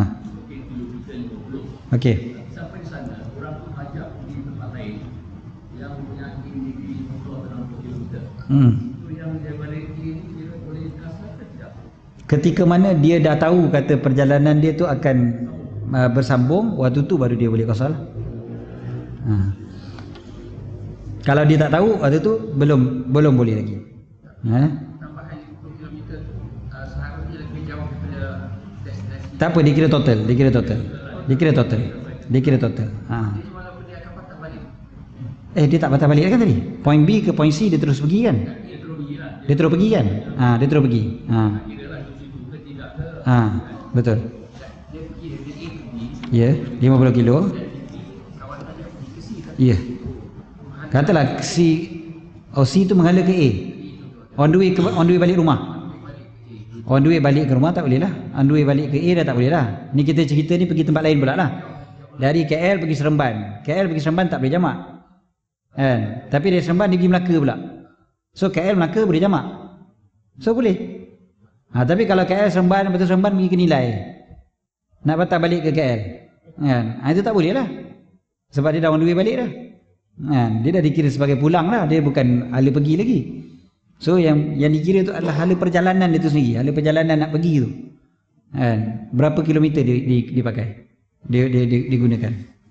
Okey. Sampai di sana, orang pun ajak di tempat lain yang mempunyai degree motor enam puluh kilometer. Hmm. Itu yang dia balik ini dia boleh kasar ke tidak? Ketika mana dia dah tahu kata perjalanan dia tu akan uh, bersambung, waktu tu baru dia boleh qasar. Ha. Kalau dia tak tahu, waktu tu belum belum boleh lagi. Ha? Tambahan lima puluh kilometer uh, seharusnya lebih jauh daripada destinasi. Tak apa, dikira total, dikira total. Dikira total. Dikira total. Ha. Jadi walaupun dia akan patah balik. Eh dia tak patah balik kan tadi? Point B ke point C dia terus pergi kan? Dia terus pergi lah. Dia terus pergi kan? Ha, dia terus pergi. Ha. Kira lah di situ ke tidak ke. Ha, betul. Dia pergi dari A ke B. Ya, lima puluh kilo. Kawasan dia pergi ke C kan. Ya. Katalah C, oh C tu menghala ke A. On the way ke, on the way balik rumah. On the way balik ke rumah tak boleh lah. On the way balik ke A dah tak boleh lah. Ni kita cerita ni pergi tempat lain pula lah. Dari K L pergi Seremban. K L pergi Seremban tak boleh jamak, kan? Tapi dari Seremban dia pergi Melaka pula. So K L Melaka boleh jamak. So boleh. Ha, tapi kalau K L Seremban, betul Seremban pergi ke Nilai, nak patah balik ke K L, kan? Ha, itu tak boleh lah. Sebab dia dah on the way balik dah. Kan? Dia dah dikira sebagai pulang lah. Dia bukan hala pergi lagi. So yang yang dikira tu adalah hala perjalanan dia tu sendiri. Hala perjalanan nak pergi tu, kan? Berapa kilometer dia, dia, dipakai, dia, dia, dia digunakan.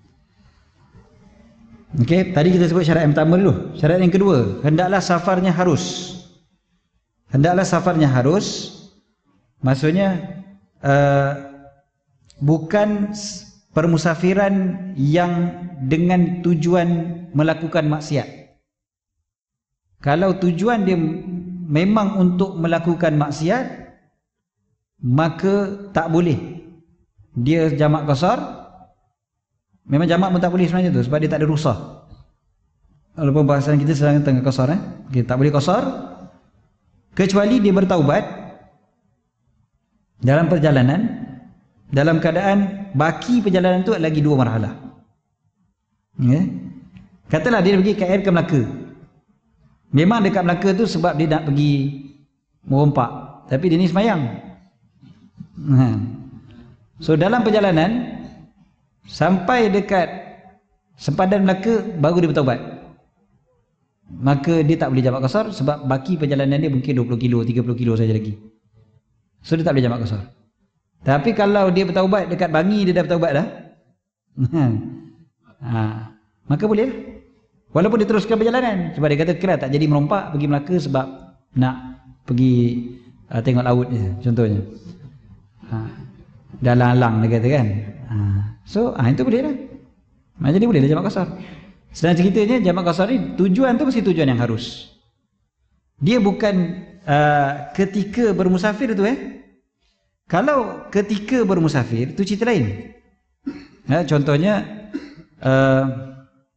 Okey, tadi kita sebut syarat yang pertama dulu. Syarat yang kedua, hendaklah safarnya harus. Hendaklah safarnya harus. Maksudnya uh, bukan permusafiran yang dengan tujuan melakukan maksiat. Kalau tujuan dia memang untuk melakukan maksiat, maka tak boleh dia jamak qasar. Memang jamak pun tak boleh sebenarnya tu, sebab dia tak ada rukhsah. Walaupun bahasan kita sedang tengah qasar, eh? Kita tak boleh qasar kecuali dia bertaubat dalam perjalanan, dalam keadaan baki perjalanan tu lagi dua marhalah. Ya. Katalah dia pergi K L ke Melaka. Memang dekat Melaka tu sebab dia nak pergi merompak, tapi dia ni semayang. Ha. So dalam perjalanan sampai dekat sempadan Melaka baru dia bertaubat. Maka dia tak boleh jamak qasar sebab baki perjalanan dia mungkin dua puluh kilo, tiga puluh kilo saja lagi. So dia tak boleh jamak qasar. Tapi kalau dia bertaubat dekat Bangi, dia dah bertaubat dah. Ha. Maka boleh lah. Walaupun dia teruskan perjalanan sebab dia kata kira tak jadi merompak pergi Melaka sebab nak pergi uh, tengok laut je, contohnya. Ha. Dalam alang dia kata kan. Ha. So ha, itu boleh lah. Jadi boleh lah jamak qasar. Sedang ceritanya jamak qasar ni tujuan tu mesti tujuan yang harus. Dia bukan uh, ketika bermusafir tu eh. Kalau ketika bermusafir tu cerita lain. Ha, contohnya uh,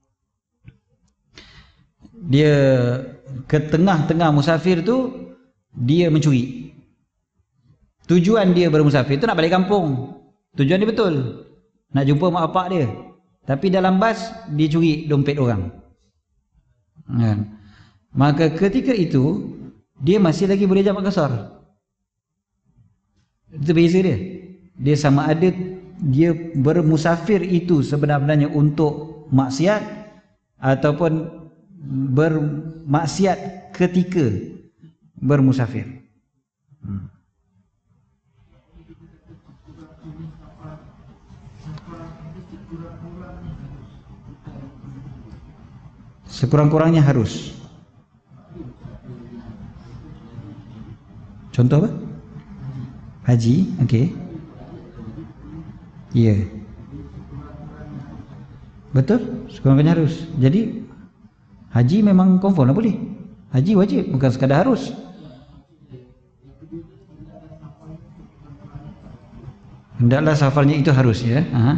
dia ke tengah-tengah musafir tu dia mencuri. Tujuan dia bermusafir tu nak balik kampung. Tujuan dia betul. Nak jumpa mak bapak dia. Tapi dalam bas dia curi dompet orang. Ya. Maka ketika itu dia masih lagi boleh jamak qasar. Itu beza dia. Dia sama ada dia bermusafir itu sebenarnya untuk maksiat ataupun bermaksiat ketika bermusafir. Hmm. Sekurang-kurangnya harus. Contoh apa? Haji, okey. Ya. Yeah. Betul, sekurang-kurangnya harus. Jadi haji memang confirm lah boleh. Haji wajib, bukan sekadar harus. Hendaklah safarnya itu harus ya. Ha.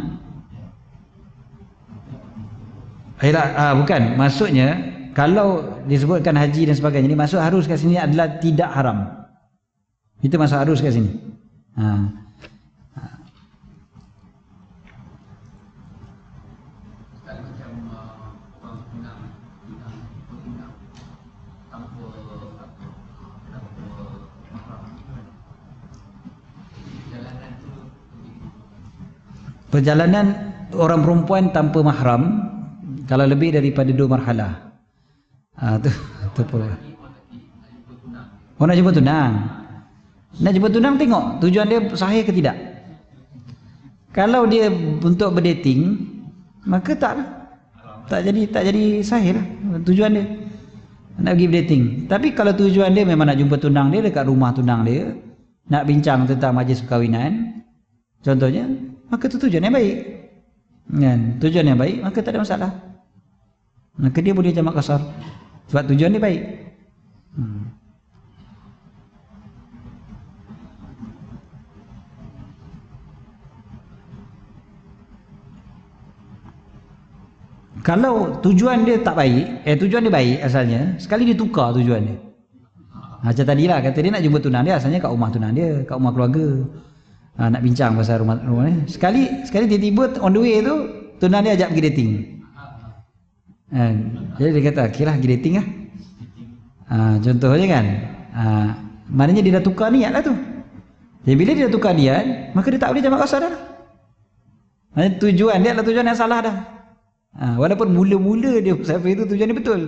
Ayolah, ah, bukan. Maksudnya kalau disebutkan haji dan sebagainya, ini maksud harus kat sini adalah tidak haram. Itu maksud harus kat sini. Ha. Perjalanan orang perempuan tanpa mahram kalau lebih daripada dua marhalah. Ah tu tu apa? Oh nak jumpa tunang. Nak jumpa tunang tengok tujuan dia sahih ke tidak. Kalau dia untuk berdating maka tak tak jadi tak jadi sahih lah tujuan dia. Nak pergi berdating. Tapi kalau tujuan dia memang nak jumpa tunang dia dekat rumah tunang dia, nak bincang tentang majlis perkahwinan contohnya, maka itu tujuan yang baik. Kan? Tujuan yang baik, maka tak ada masalah. Maka dia boleh jamak qasar. Sebab tujuan dia baik. Hmm. Kalau tujuan dia tak baik, eh tujuan dia baik asalnya, sekali dia tukar tujuan dia. Macam tadilah, kata dia nak jumpa tunang dia, asalnya kat rumah tunang dia, kat rumah keluarga. Ha, nak bincang pasal rumah, rumah ni. Sekali sekali tiba-tiba on the way tu tunang dia ajak pergi dating. Ha, jadi dia kata, "Okeylah pergi dating lah." Ha, contohnya kan. Ha, maknanya dia dah tukar niat lah tu. Jadi bila dia dah tukar niat, maka dia tak boleh jamak qasar dah. Maknanya tujuan dia adalah tujuan yang salah dah. Ha, walaupun mula-mula dia musafir itu tujuan dia betul.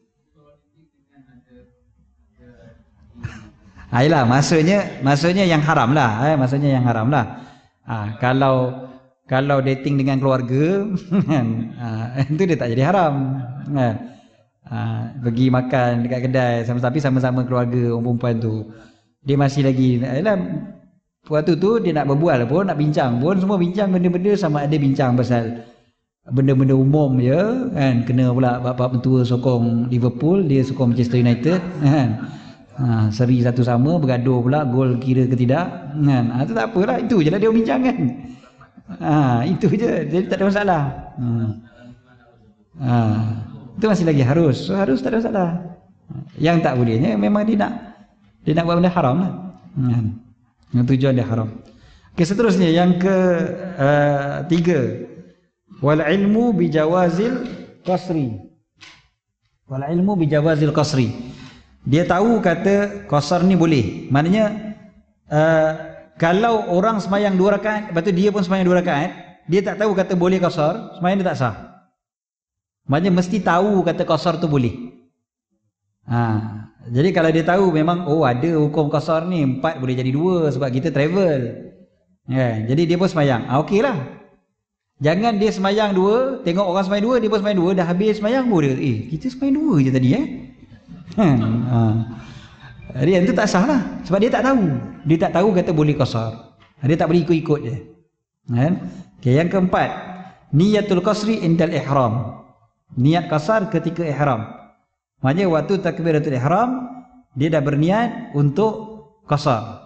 Ayolah, maksudnya maksudnya yang haram lah, eh, maksudnya yang haram lah. Ha, kalau kalau dating dengan keluarga, ha, itu dia tak jadi haram. Kan? Ha, pergi makan dekat kedai, sama tapi sama-sama keluarga orang perempuan tu, dia masih lagi, ayolah, waktu tu dia nak berbual pun, nak bincang pun, semua bincang benda-benda sama ada bincang pasal benda-benda umum je, kan? Kena pula bapa mentua sokong Liverpool, dia sokong Manchester United, kan? Ha, seri satu sama, bergaduh pula gol kira ke tidak, kan? Ha, itu tak apalah, itu je lah dia bincang kan. Ha, itu je, jadi tak ada masalah. Ha. Ha, itu masih lagi harus, so, harus tak ada masalah. Yang tak bolehnya memang dia nak dia nak buat benda haram lah. Ha. Dengan tujuan dia haram. Okey, seterusnya yang ke uh, tiga. Wal ilmu bijawazil qasri. Wal ilmu bijawazil qasri. Dia tahu kata qasar ni boleh. Maknanya uh, kalau orang sembahyang dua rakaat, lepas tu dia pun sembahyang dua rakaat, dia tak tahu kata boleh qasar, sembahyang dia tak sah. Maknanya mesti tahu kata qasar tu boleh. Ha, jadi kalau dia tahu memang oh ada hukum qasar ni, empat boleh jadi dua sebab kita travel. Ya, jadi dia pun sembahyang. Ah, okeylah. Jangan dia sembahyang dua, tengok orang sembahyang dua, dia pun sembahyang dua, dah habis sembahyang pun dia, eh kita sembahyang dua je tadi eh. Ha. Jadi yang tu tak sah lah, sebab dia tak tahu. Dia tak tahu kata boleh qasar. Dia tak boleh ikut-ikut je. Kan? Okay, yang keempat, niyatul qasri indal ihram. Niat qasar ketika ihram. Maknanya waktu takbiratul ihram dia dah berniat untuk qasar.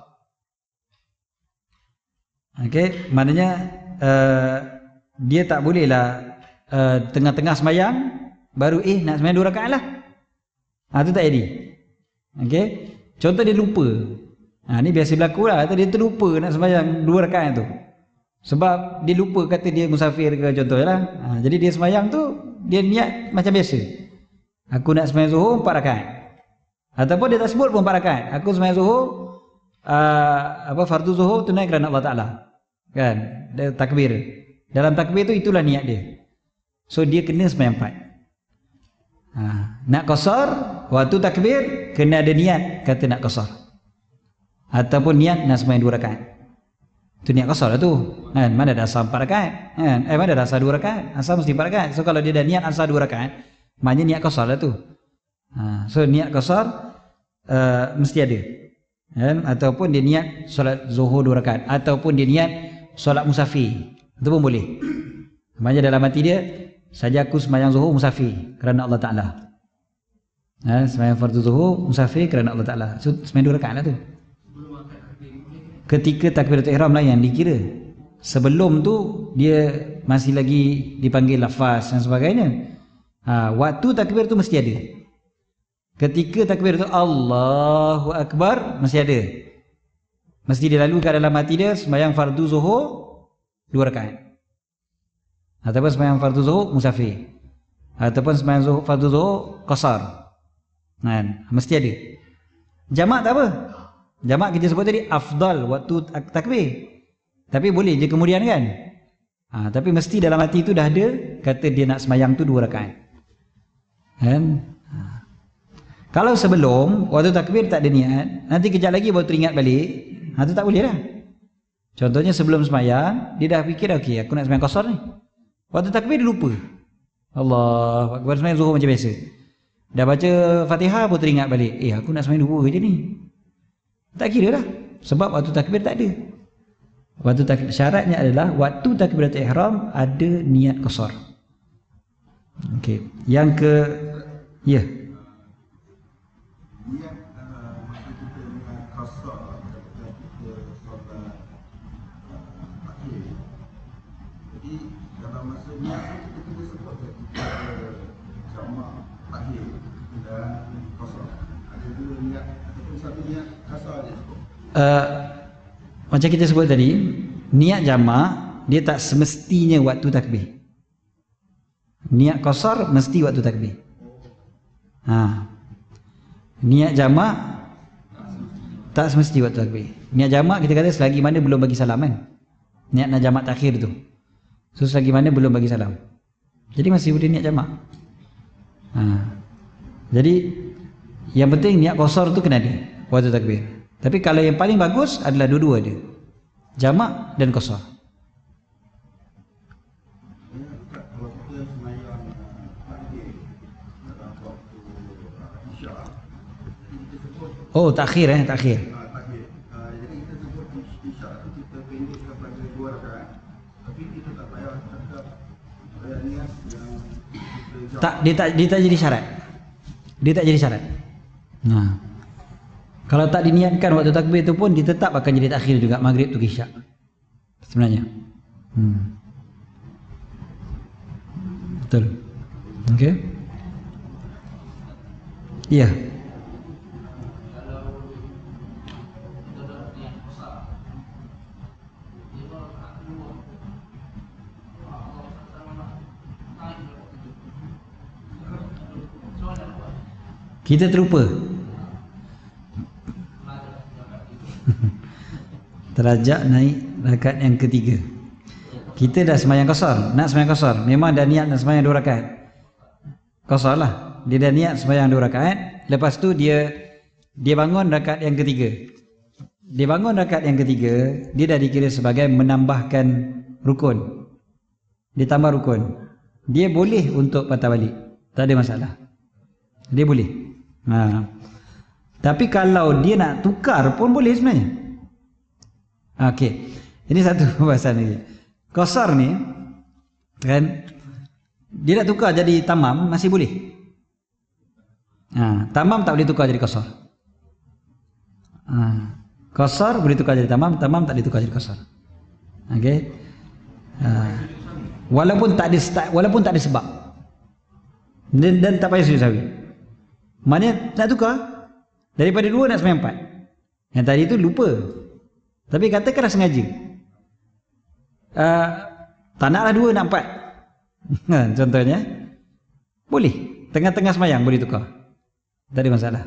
Okey, maknanya uh, dia tak bolehlah uh, tengah-tengah sembahyang baru eh nak sembahyang dua rakaat lah. Ha, tu tak jadi. Okey. Contoh dia lupa. Ha, ni biasa berlaku lah. Dia terlupa nak sembahyang dua rakaat tu. Sebab dia lupa kata dia musafir ke contoh lah. Ha, jadi dia sembahyang tu dia niat macam biasa. Aku nak sembahyang zuhur empat rakaat. Ataupun dia tak sebut pun empat rakaat. Aku sembahyang zuhur uh, apa fardu zuhur tunai kerana Allah Taala. Kan? Dia takbir. Dalam takbir tu itulah niat dia. So dia kena sembahyang empat. Ha, nak qasar waktu takbir kena ada niat kata nak qasar. Ataupun niat nak sembahyang dua rakaat. Tu niat qasar lah tu. Kan? Mana ada asal empat rakaat? Kan? Eh mana ada asal dua rakaat? Asal mesti empat rakaat. So kalau dia dah niat asal dua rakaat, maknanya niat qasar lah tu. Ha, so niat qasar uh, mesti ada. Kan? Ataupun dia niat solat zuhur dua rakaat, ataupun dia niat solat musafir. Itu pun boleh. Maknanya dalam hati dia, saja aku sembahyang zuhur musafir kerana Allah Ta'ala. Ha, sembahyang fardu zuhur musafir kerana Allah Ta'ala. So sembahyang dua rakaat lah tu. Ketika takbiratul ihram lah yang dikira. Sebelum tu dia masih lagi dipanggil lafaz dan sebagainya. Ha, waktu takbir tu mesti ada. Ketika takbir tu Allahu Akbar mesti ada. Mesti dia lalukan dalam hati dia sembahyang fardu zuhur dua rakaat. Ataupun sembahyang fardu zuhur musafir. Ataupun sembahyang zuhur, fardu zuhur qasar. Kan? Mesti ada. Jamak tak apa. Jamak kita sebut tadi afdal waktu takbir. Tapi boleh je kemudian kan. Ha, tapi mesti dalam hati tu dah ada kata dia nak sembahyang tu dua rakaat. Kan? Ha. Kalau sebelum waktu takbir tak ada niat, nanti kejap lagi baru teringat balik, ha, tu tak boleh lah. Contohnya sebelum sembahyang dia dah fikir okey aku nak sembahyang qasar ni. Waktu takbir dia lupa. Allah Akbar, sembahyang zuhur macam biasa. Dah baca Fatihah baru teringat balik, eh aku nak sembahyang dua je ni. Tak kira lah. Sebab waktu takbir tak ada. Waktu takbir, syaratnya adalah waktu takbiratul ihram ada niat qasar. Okey. Yang ke ya. Niat uh, masa kita dengan qasar ketika kita solat akhir. Jadi dalam masa niat kita kena sebut kita jamak akhir dan qasar. Ada dua niat ataupun satu niat qasar je. Uh, macam kita sebut tadi, niat jamak dia tak semestinya waktu takbir. Niat qasar mesti waktu takbir. Ha. Niat jamak tak semesti waktu takbir. Niat jamak kita kata selagi mana belum bagi salam kan. Niat nak jamak takhir tu. So selagi mana belum bagi salam. Jadi masih boleh niat jamak. Ha. Jadi yang penting niat qasar tu kena ada waktu takbir. Tapi kalau yang paling bagus adalah dua-dua ada. Jamak dan qasar. Kalau kita sembahyang takhir dalam waktu isyak, kita sebut Oh, takhir eh, takhir. uh, takhir. Uh, jadi kita sebut isyak tu kita pendek kepada dua rakaat. Tapi kita tak payah cakap uh, niat yang kita Tak, dia tak dia tak jadi syarat. Dia tak jadi syarat. Nah. Kalau tak diniatkan waktu takbir tu pun dia tetap akan jadi takhir juga maghrib tu isyak. Sebenarnya. Hmm. Betul. Okey. Iya. Kita terlupa. Terajak naik rakaat yang ketiga. Kita dah sembahyang qasar, nak sembahyang qasar, memang dah niat nak sembahyang dua rakaat. Qasar lah. Dia dah niat sembahyang dua rakaat, lepas tu dia dia bangun rakaat yang ketiga. Dia bangun rakaat yang ketiga, dia dah dikira sebagai menambahkan rukun. Dia tambah rukun. Dia boleh untuk patah balik. Tak ada masalah. Dia boleh. Ha. Tapi kalau dia nak tukar pun boleh sebenarnya. Okey. Ini satu pembahasan lagi. Qasar ni kan, dia nak tukar jadi tamam masih boleh. Ha, tamam tak boleh tukar jadi qasar. Ha, qasar boleh tukar jadi tamam, tamam tak boleh tukar jadi qasar. Okey. Ha, walaupun tak ada walaupun tak ada sebab. Dan, dan tak payah sujud sahwi. Maknanya nak tukar daripada dua nak sembahyang empat. Yang tadi tu lupa. Tapi katakanlah sengaja. Uh, tak naklah dua nak empat. Contohnya. Boleh. Tengah-tengah sembahyang boleh tukar. Tak ada masalah.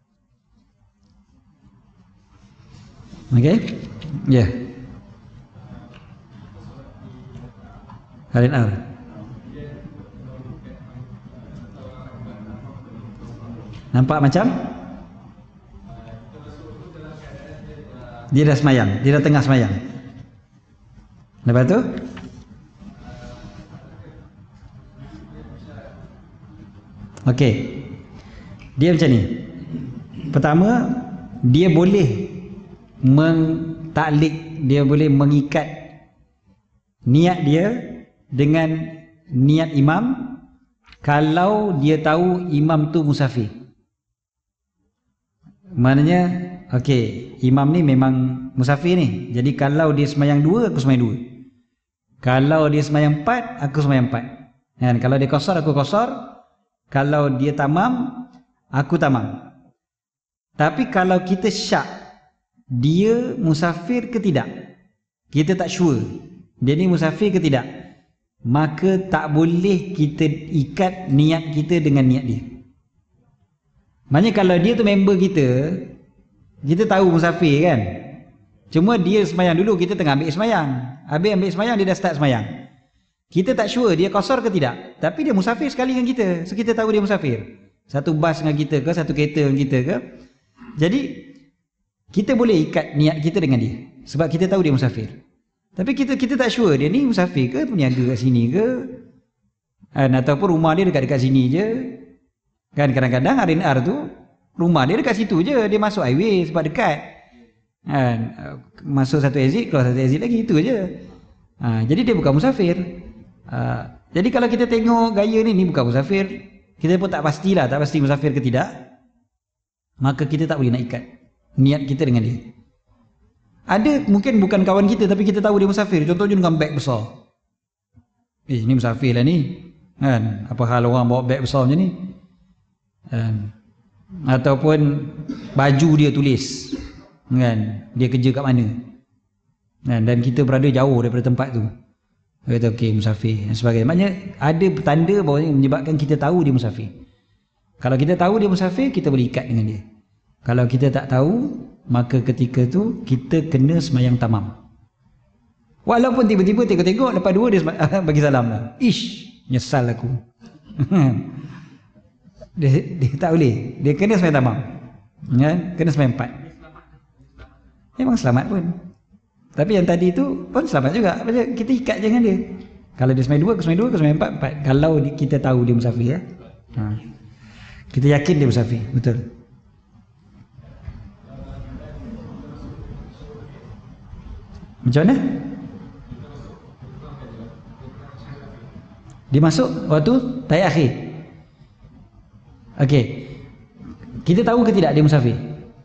Okey? Ya. Yeah. Kalian R. Nampak macam? Dia dah sembahyang. Dia dah tengah sembahyang. Lepas tu? Okey. Dia macam ni. Pertama, dia boleh mentaklik, dia boleh mengikat niat dia dengan niat imam kalau dia tahu imam tu musafir. Maknanya, okey, imam ni memang musafir ni. Jadi kalau dia sembahyang dua, aku sembahyang dua. Kalau dia sembahyang empat, aku sembahyang empat. Kan? Kalau dia qasar, aku qasar. Kalau dia tamam, aku tamam. Tapi kalau kita syak, dia musafir ke tidak, kita tak sure dia ni musafir ke tidak, maka tak boleh kita ikat niat kita dengan niat dia. Maknanya kalau dia tu member kita, kita tahu musafir kan, cuma dia sembahyang dulu, kita tengah ambil sembahyang, habis ambil sembahyang dia dah start sembahyang, kita tak sure dia qasar ke tidak, tapi dia musafir sekali dengan kita, so kita tahu dia musafir, satu bas dengan kita ke, satu kereta dengan kita ke. Jadi kita boleh ikat niat kita dengan dia sebab kita tahu dia musafir. Tapi kita kita tak sure dia ni musafir ke, peniaga kat sini ke, kan, ataupun rumah dia dekat-dekat sini je. Kan kadang-kadang R N R tu rumah dia dekat situ je, dia masuk highway sebab dekat. Kan, masuk satu exit, keluar satu exit lagi, itu je. Ha, jadi dia bukan musafir. Ha, jadi kalau kita tengok gaya ni, ni bukan musafir, kita pun tak pastilah, tak pasti musafir ke tidak, maka kita tak boleh nak ikat niat kita dengan dia. Ada mungkin bukan kawan kita tapi kita tahu dia musafir, contohnya dengan beg besar. Eh, ni musafir lah ni. Kan, apa hal orang bawa beg besar macam ni? Kan, ataupun baju dia tulis, kan, dia kerja kat mana? Kan, dan kita berada jauh daripada tempat tu. Kata okey musafir dan sebagainya. Maknanya ada tanda bahawa menyebabkan kita tahu dia musafir. Kalau kita tahu dia musafir, kita boleh ikat dengan dia. Kalau kita tak tahu, maka ketika tu kita kena sembahyang tamam. Walaupun tiba-tiba tengok-tengok lepas dua dia bagi salam lah. Ish, nyesal aku. dia, dia tak boleh. Dia kena sembahyang tamam. Ya, kena sembahyang empat. Memang selamat pun. Tapi yang tadi tu pun selamat juga. Kita ikat je dengan dia. Kalau dia sembahyang dua, aku sembahyang dua, aku sembahyang empat, empat. Kalau kita tahu dia musafir, ya. Ha. Kita yakin dia musafir, betul. Macam mana? Dia masuk waktu tahiyat akhir. Okey. Kita tahu ke tidak dia musafir?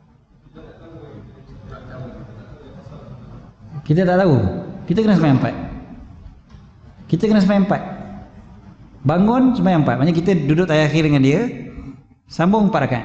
Kita tak tahu. Kita kena sembahyang empat. Kita kena sembahyang empat. Bangun sembahyang empat. Maksudnya kita duduk tahiyat akhir dengan dia, sambung empat rakaat.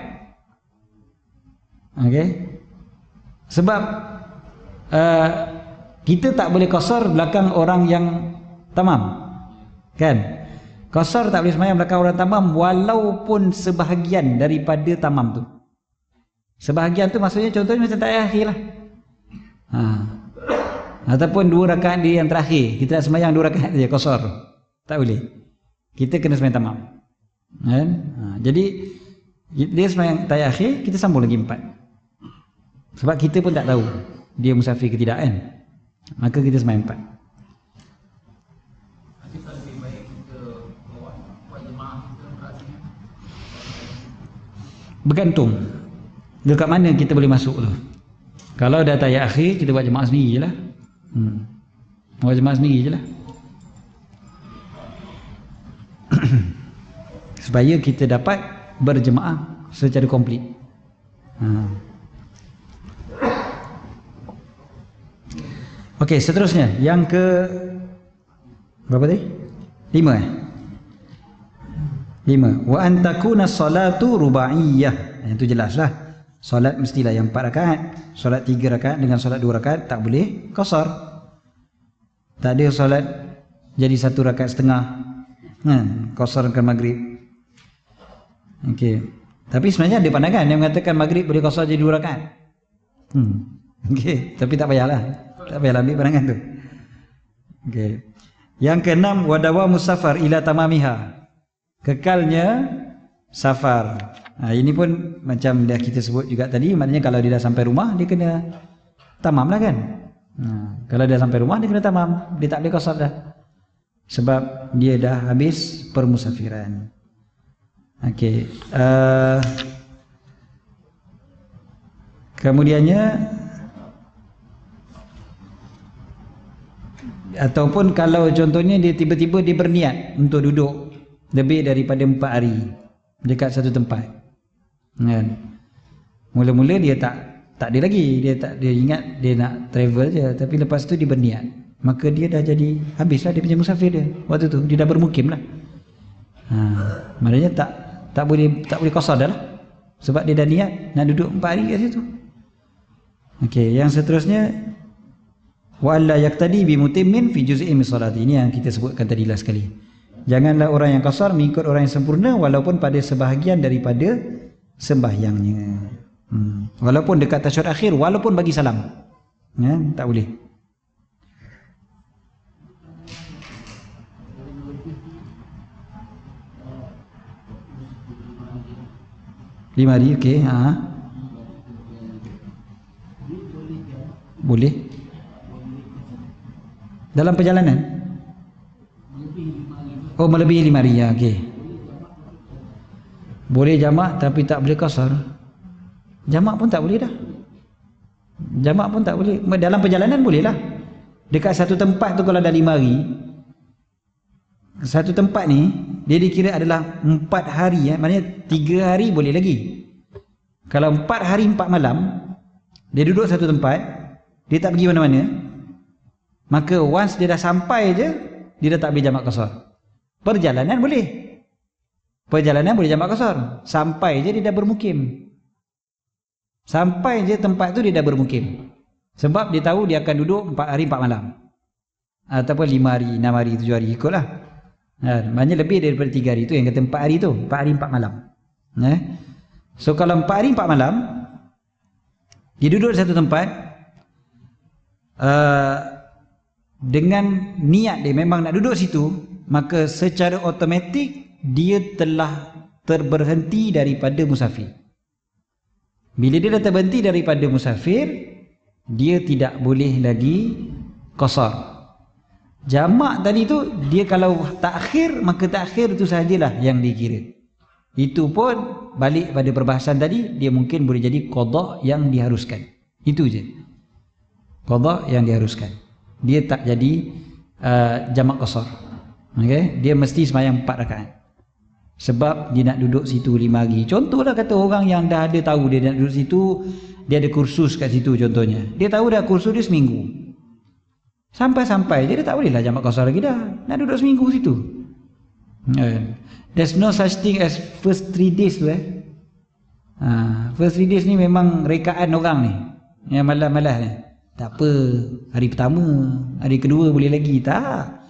Okey. Sebab uh, kita tak boleh qasar belakang orang yang tamam. Kan? Qasar tak boleh sembahyang belakang orang tamam walaupun sebahagian daripada tamam tu. Sebahagian tu maksudnya contohnya macam tayyah akhir lah. Ha. Ataupun dua rakaat dia yang terakhir, kita nak sembahyang dua rakaat saja qasar. Tak boleh. Kita kena sembahyang tamam. Kan? Ha. Jadi dia sembahyang tayyah akhir, kita sambung lagi empat. Sebab kita pun tak tahu dia musafir ke tidak kan. Maka kita sembahyang empat. Bergantung dekat mana kita boleh masuk tu. Kalau dah tayyah akhir, kita buat jemaah sendiri je lah. hmm. Buat jemaah sendiri je lah. Supaya kita dapat berjemaah secara komplit. ha. Okey, seterusnya yang ke berapa tadi? Lima eh? Lima. Wa an takuna salatu rubaiyah. Yang tu jelaslah. Solat mestilah yang empat rakaat. Solat tiga rakaat dengan solat dua rakaat tak boleh qasar. Tak ada solat jadi satu rakaat setengah. Kan? Qasarkan maghrib. Okey. Tapi sebenarnya ada pandangan yang mengatakan maghrib boleh qasar jadi dua rakaat. Hmm. Okey, tapi tak payahlah. Tak payahlah ambil pandangan tu. Okey. Yang keenam, wadawa musafar ila tamamiha. Kekalnya safar. Ha, ini pun macam dah kita sebut juga tadi, maknanya kalau dia dah sampai rumah dia kena tamam lah kan. Ha, kalau dia sampai rumah dia kena tamam, dia tak boleh qasar dah. Sebab dia dah habis permusafiran. Okey. Uh, kemudiannya ataupun kalau contohnya dia tiba-tiba dia berniat untuk duduk lebih daripada empat hari dekat satu tempat. Kan? Mula-mula dia tak tak ada lagi, dia tak dia ingat dia nak travel je, tapi lepas tu dia berniat. Maka dia dah jadi habislah dia punya musafir dia. Waktu tu dia dah bermukim lah. Ha, maknanya tak tak boleh tak boleh qasar dah lah. Sebab dia dah niat nak duduk empat hari kat situ. Okey, yang seterusnya wa alla yaqtadi bi mutimmin fi juz'in min salati. Ini yang kita sebutkan tadi lah sekali. Janganlah orang yang qasar mengikut orang yang sempurna walaupun pada sebahagian daripada sembahyangnya. Hmm. Walaupun dekat tasyahud akhir, walaupun bagi salam. Ya, tak boleh. Lima hari, okey. Ha. Boleh. Dalam perjalanan? Oh, melebihi lima hari, ya, okey. Boleh jamak tapi tak boleh qasar. Jamak pun tak boleh dah. Jamak pun tak boleh. Dalam perjalanan boleh lah. Dekat satu tempat tu kalau dah lima hari, satu tempat ni dia dikira adalah empat hari, ya. Maknanya tiga hari boleh lagi. Kalau empat hari empat malam dia duduk satu tempat, dia tak pergi mana-mana, maka once dia dah sampai je, dia dah tak boleh jamak qasar. Perjalanan boleh. Perjalanan boleh jamak qasar. Sampai je dia dah bermukim. Sampai je tempat tu dia dah bermukim. Sebab dia tahu dia akan duduk empat hari empat malam. Ataupun lima hari, enam hari, tujuh hari, ikutlah. Ha, maknanya lebih daripada tiga hari tu yang kata empat hari tu. Empat hari empat malam. Eh? So kalau empat hari empat malam, dia duduk di satu tempat, uh, dengan niat dia memang nak duduk situ, maka secara automatik dia telah terberhenti daripada musafir. Bila dia dah terberhenti daripada musafir, dia tidak boleh lagi qasar. Jamak tadi tu, dia kalau takhir, maka takhir itu sahajalah yang dikira. Itu pun balik pada perbahasan tadi, dia mungkin boleh jadi qada yang diharuskan. Itu je. Qada yang diharuskan. Dia tak jadi uh, jamak qasar. Okay? Dia mesti sembahyang empat rakaat. Sebab dia nak duduk situ lima hari. Contohlah kata orang yang dah ada tahu dia nak duduk situ, dia ada kursus kat situ contohnya. Dia tahu dah kursus dia seminggu. Sampai-sampai dia dah tak bolehlah jamak qasar lagi dah. Nak duduk seminggu situ. Yeah. There's no such thing as first three days tu eh. Ha, first three days ni memang rekaan orang ni. Yang malas-malas ni. Tak apa, hari pertama, hari kedua boleh lagi. Tak.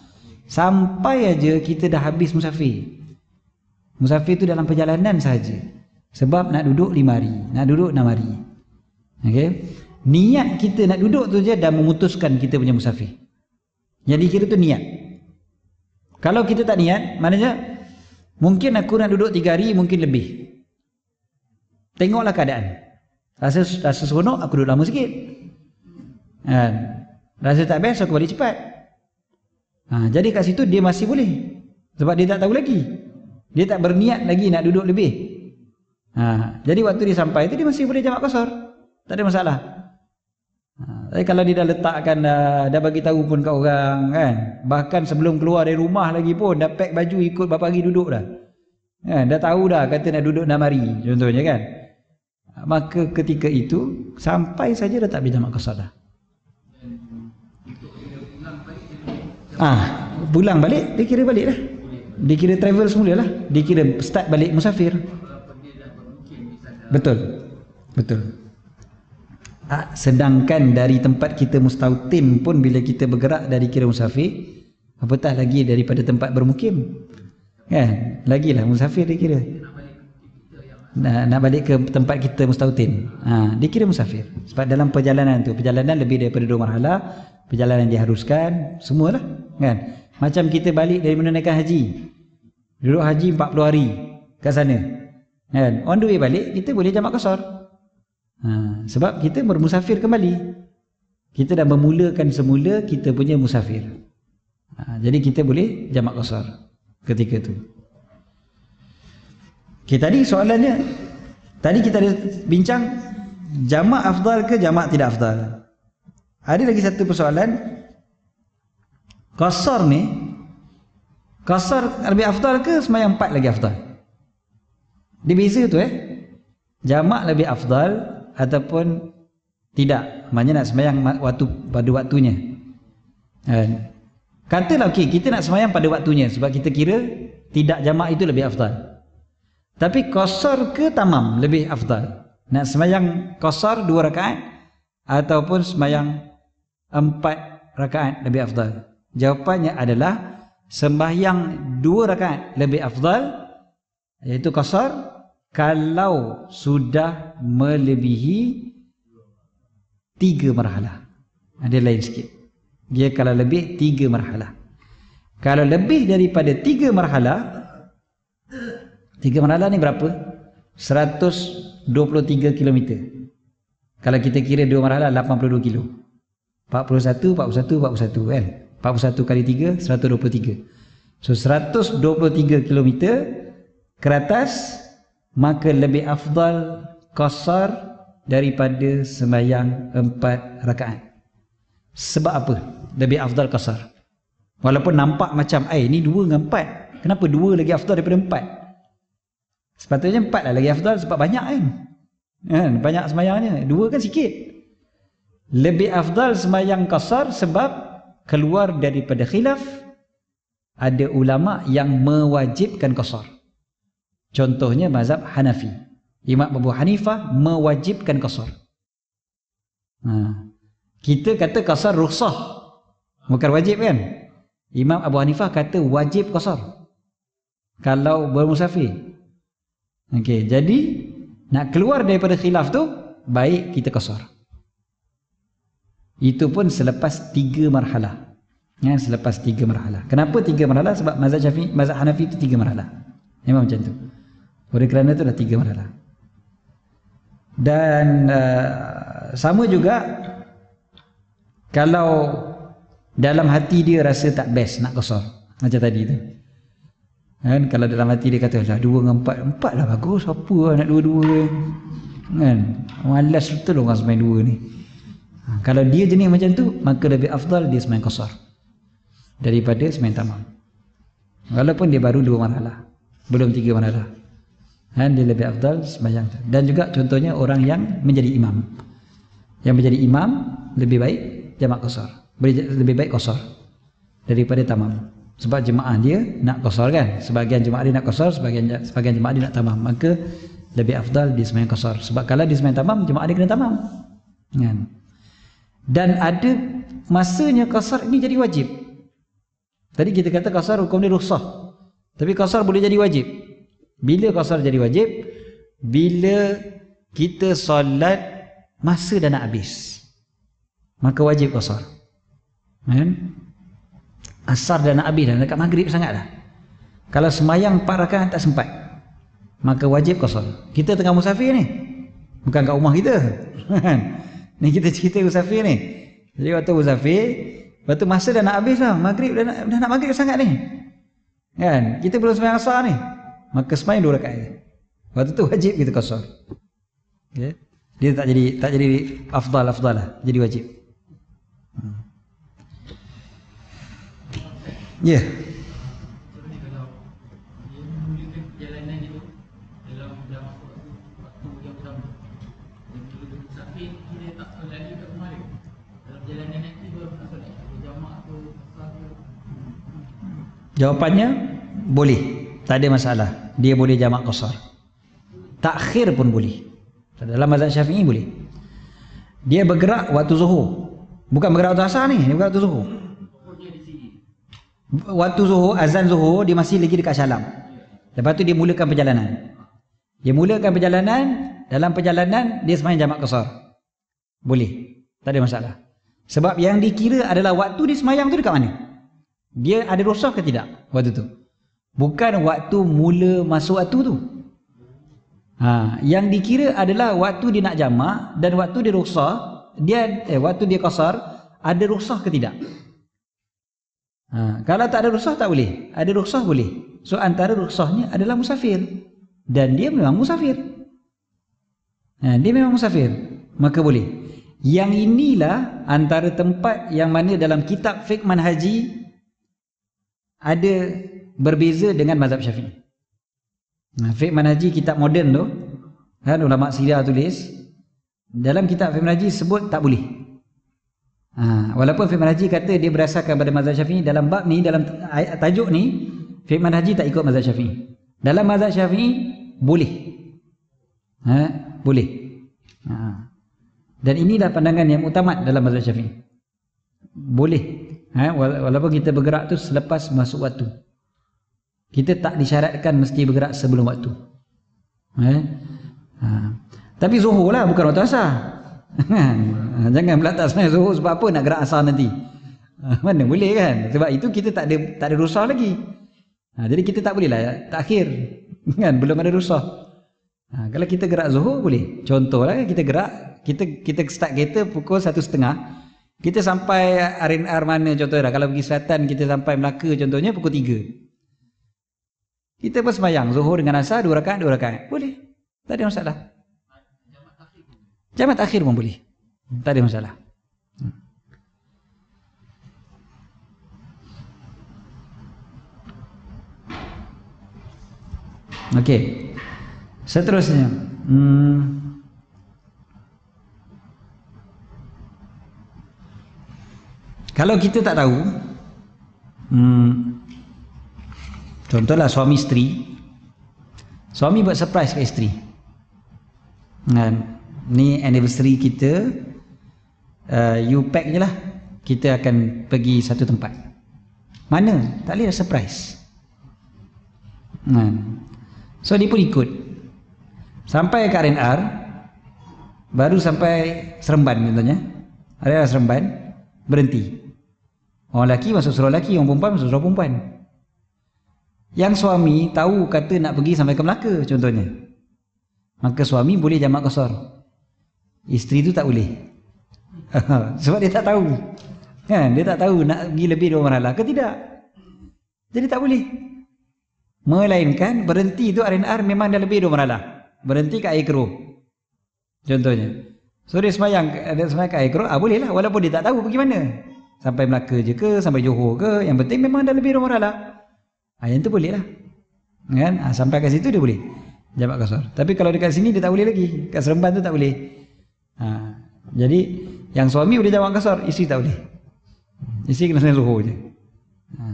sampai aja kita dah habis musafir. Musafir tu dalam perjalanan sahaja. Sebab nak duduk lima hari, nak duduk enam hari. Okey. Niat kita nak duduk tu je dah memutuskan kita punya musafir. Jadi kira tu niat. Kalau kita tak niat, maknanya mungkin aku nak duduk tiga hari, mungkin lebih. Tengoklah keadaan. Rasa rasa seronok, aku duduk lama sikit. Ha, rasa tak best, aku balik cepat. Ha, jadi kat situ dia masih boleh. Sebab dia tak tahu lagi. Dia tak berniat lagi nak duduk lebih. Ha, jadi waktu dia sampai tu dia masih boleh jamak qasar. Tak ada masalah. Ha, tapi kalau dia dah letakkan dah, dah bagi tahu pun kat orang kan, bahkan sebelum keluar dari rumah lagi pun dah pack baju ikut berapa hari duduk dah. Kan, dah tahu dah kata nak duduk enam hari contohnya kan. Maka ketika itu sampai saja dah tak boleh jamak qasar dah. Ah, pulang balik dia kira balik dah. Dia kira travel semula lah. Dia kira start balik musafir. Betul. Betul. Ah, sedangkan dari tempat kita mustautin pun bila kita bergerak dari kira musafir, apatah lagi daripada tempat bermukim. Kan? Lagilah musafir dia kira. Nak, nak balik ke tempat kita mustautin. Ha, dia kira musafir. Sebab dalam perjalanan tu, perjalanan lebih daripada dua marhalah, perjalanan diharuskan, semualah, kan? Macam kita balik dari menunaikan haji. Duduk haji empat puluh hari kat sana. Kan? On the way balik kita boleh jamak qasar. Ha, sebab kita bermusafir kembali. Kita dah memulakan semula kita punya musafir. Ha, jadi kita boleh jamak qasar ketika tu. Okay, tadi soalannya, tadi kita ada bincang jamak afdal ke jamak tidak afdal. Ada lagi satu persoalan, qasar ni, qasar lebih afdal ke sembahyang empat lagi afdal? Dia beza tu eh. Jamak lebih afdal ataupun tidak, maknanya nak sembahyang waktu pada waktunya. Katalah okey, kita nak sembahyang pada waktunya sebab kita kira tidak jamak itu lebih afdal. Tapi qasar ke tamam lebih afdal? Nak sembahyang qasar dua rakaat ataupun sembahyang empat rakaat lebih afdal? Jawapannya adalah sembahyang dua rakaat lebih afdal, iaitu qasar, kalau sudah melebihi tiga marhalah. Ada lain sikit. Dia kalau lebih tiga marhalah. Kalau lebih daripada tiga marhalah, tiga marhalah ni berapa? seratus dua puluh tiga kilometer. Kalau kita kira dua marhalah, lapan puluh dua kilo. empat puluh satu, empat puluh satu, empat puluh satu kan? empat puluh satu kali tiga, seratus dua puluh tiga. So seratus dua puluh tiga kilometer ke atas, maka lebih afdal qasar daripada sembahyang empat rakaat. Sebab apa lebih afdal qasar? Walaupun nampak macam eh ni dua dengan empat, kenapa dua lagi afdal daripada empat? Sepatutnya empat lah lagi afdal sebab banyak kan, kan? Banyak sembahyangnya. Dua kan sikit. Lebih afdal sembahyang qasar sebab keluar daripada khilaf. Ada ulama yang mewajibkan qasar. Contohnya mazhab Hanafi. Imam Abu Hanifah mewajibkan qasar. Ha. Kita kata qasar rukhsah, bukan wajib kan? Imam Abu Hanifah kata wajib qasar kalau bermusafir. Okey, jadi nak keluar daripada khilaf tu baik kita qasar. Itu pun selepas tiga marhalah. Ya, selepas tiga marhalah. Kenapa tiga marhalah? Sebab mazhab Syafi'i, mazhab Hanafi itu tiga marhalah. Memang macam tu. Oleh kerana itu dah tiga marhalah. Dan uh, sama juga kalau dalam hati dia rasa tak best nak qasar macam tadi tu. Kan, kalau dalam hati dia kata lah dua dengan empat, empat lah bagus, apa lah nak dua-dua kan, malas betul orang sembahyang dua ni. Ha, kalau dia jenis macam tu, maka lebih afdal dia sembahyang qasar daripada sembahyang tamam, walaupun dia baru dua marhalah, belum tiga marhalah. Ha, dia lebih afdal sembahyang. Dan juga contohnya orang yang menjadi imam, yang menjadi imam lebih baik jamak qasar, lebih baik qasar daripada tamam. Sebab jemaah dia nak qasar kan, sebagian jemaah dia nak qasar, sebagian sebagian jemaah dia nak tamam, maka lebih afdal dia sembahyang qasar. Sebab kalau dia sembahyang tamam, jemaah dia kena tamam kan. Dan ada masanya qasar ini jadi wajib. Tadi kita kata qasar hukum dia rukhsah. Tapi qasar boleh jadi wajib. Bila qasar jadi wajib? Bila kita solat masa dah nak habis, maka wajib qasar. Kan? Asar dah nak habis dah, dekat maghrib sangat dah. Kalau semayang empat rakaat tak sempat, maka wajib qasar. Kita tengah musafir ni, bukan kat rumah kita. Ni kita cerita musafir ni. Jadi waktu musafir, waktu masa dah nak habis dah, maghrib dah nak, dah nak maghrib sangat ni. Kan? Kita belum semayang asar ni, maka semayang dua rakaat je. Waktu tu wajib kita qasar. Okay? Dia tak jadi tak jadi afdal afdal lah, jadi wajib. Hmm. Ya. Yeah. Jawapannya boleh, tak ada masalah. Dia boleh jamak qasar. Takhir pun boleh. Dalam mazhab Syafi'i boleh. Dia bergerak waktu zuhur. Bukan bergerak waktu asar ni, dia bergerak waktu zuhur. Waktu zuhur, azan zuhur, dia masih lagi dekat Syalam. Lepas tu dia mulakan perjalanan. Dia mulakan perjalanan, dalam perjalanan dia semayang jamak qasar. Boleh, tak ada masalah. Sebab yang dikira adalah waktu dia semayang tu dekat mana? Dia ada rukhsah ke tidak waktu tu? Bukan waktu mula masuk waktu tu. Ha, yang dikira adalah waktu dia nak jamak dan waktu dia rukhsah, dia eh, waktu dia qasar, ada rukhsah ke tidak? Ha, kalau tak ada rukhsah tak boleh. Ada rukhsah boleh. So antara rukhsahnya adalah musafir, dan dia memang musafir. Ha, dia memang musafir, maka boleh. Yang inilah antara tempat yang mana dalam kitab fiqh manhaji ada berbeza dengan mazhab Syafi'i. Nah, fiqh manhaji kitab moden tu, kan, ulama Syria tulis, dalam kitab fiqh manhaji sebut tak boleh. Ha, walaupun fiqh manhaji kata dia berdasarkan pada mazhab Syafi'i, dalam bab ni, dalam tajuk ni, fiqh manhaji tak ikut mazhab Syafi'i. Dalam mazhab Syafi'i boleh. Ha, boleh. Ha. Dan inilah pandangan yang utama dalam mazhab Syafi'i. Boleh. Ha, walaupun kita bergerak tu selepas masuk waktu. Kita tak disyaratkan mesti bergerak sebelum waktu. Ha? Ha. Tapi zuhur lah, bukan waktu asar. Jangan pula tak semayang zuhur sebab apa nak gerak asar nanti. Ha, mana boleh kan? Sebab itu kita tak ada tak ada rukhsah lagi. Ha, jadi kita tak boleh lah takhir. Kan? Belum ada rukhsah. Ha, kalau kita gerak zuhur boleh. Contohlah kita gerak, kita kita start kereta pukul satu setengah. Kita sampai R and R mana contohnya, kalau pergi selatan kita sampai Melaka contohnya pukul tiga. Kita pun semayang zuhur dengan asar dua rakaat dua rakaat. Boleh. Tak ada masalah. Jamak takhir pun boleh. Tak ada masalah. Hmm. Okey. Seterusnya. Hmm. Kalau kita tak tahu, hmm, contohlah suami isteri, suami buat surprise ke isteri. Kan? Ni anniversary kita, uh, you pack je lah, kita akan pergi satu tempat. Mana? Tak boleh surprise. Kan? So dia pun ikut. Sampai ke R and R, baru sampai Seremban contohnya. Ada Seremban, berhenti. Orang lelaki masuk surau lelaki, orang perempuan masuk surau perempuan. Yang suami tahu kata nak pergi sampai ke Melaka contohnya, maka suami boleh jamak qasar. Isteri tu tak boleh. Sebab dia tak tahu. Kan? Dia tak tahu nak pergi lebih dua marhalah ke tidak. Jadi tak boleh. Melainkan berhenti tu R and R memang dah lebih dua marhalah. Berhenti kat air keruh contohnya. So dia semayang, dia semayang kat air keruh, ah, boleh lah walaupun dia tak tahu pergi mana. Sampai Melaka je ke, sampai Johor ke, yang penting memang dah lebih dua marhalah. Ah, yang tu boleh lah. Kan? Ah, sampai kat situ dia boleh jamak qasar. Tapi kalau dekat sini dia tak boleh lagi. Kat Seremban tu tak boleh. Ha, jadi yang suami boleh jamak qasar, isteri tak boleh. Isteri kena semayang zuhur je. Ha.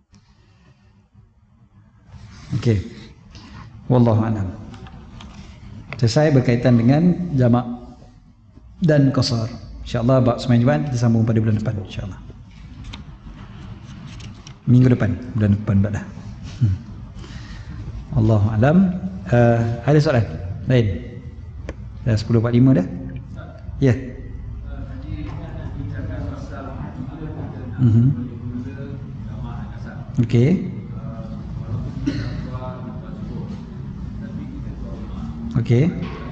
Okey. Wallahu a'lam. Selesai berkaitan dengan jamak dan qasar. InsyaAllah bab semayang Jumaat kita sambung pada bulan depan insyaAllah. Minggu depan, bulan depan dah. Hmm. Allahu alam. Uh, ada soalan lain? Dah sepuluh empat puluh lima dah. Ya. Yeah. Mhm. Okey. Okey.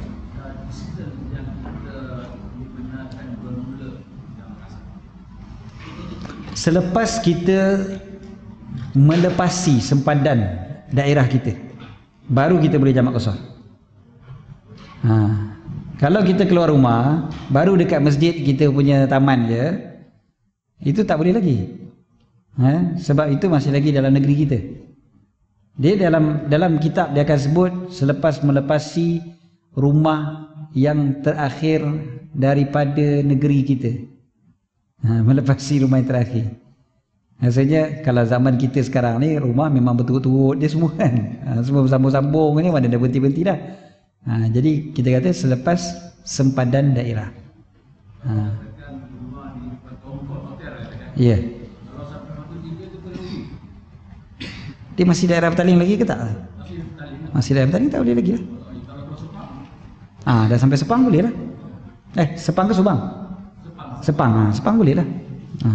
Selepas kita melepasi sempadan daerah kita, baru kita boleh jamak qasar. Ha. Kalau kita keluar rumah, baru dekat masjid kita punya taman je, itu tak boleh lagi. Ha? Sebab itu masih lagi dalam negeri kita. Dia dalam dalam kitab dia akan sebut selepas melepasi rumah yang terakhir daripada negeri kita. Ha, melepasi rumah yang terakhir. Maksudnya kalau zaman kita sekarang ni, rumah memang betul-betul dia semua kan. Ha, semua bersambung-sambung ni, mana dah berhenti-berhenti dah. Ha, jadi kita kata selepas sempadan daerah. Ha. Ya. Yeah. Dia masih daerah bertaling lagi ke tak? Masih daerah bertaling tak boleh lagi lah. Ah, dah sampai Sepang boleh lah. Eh, Sepang ke Subang? Sepang, ha, Sepang boleh lah. Ha.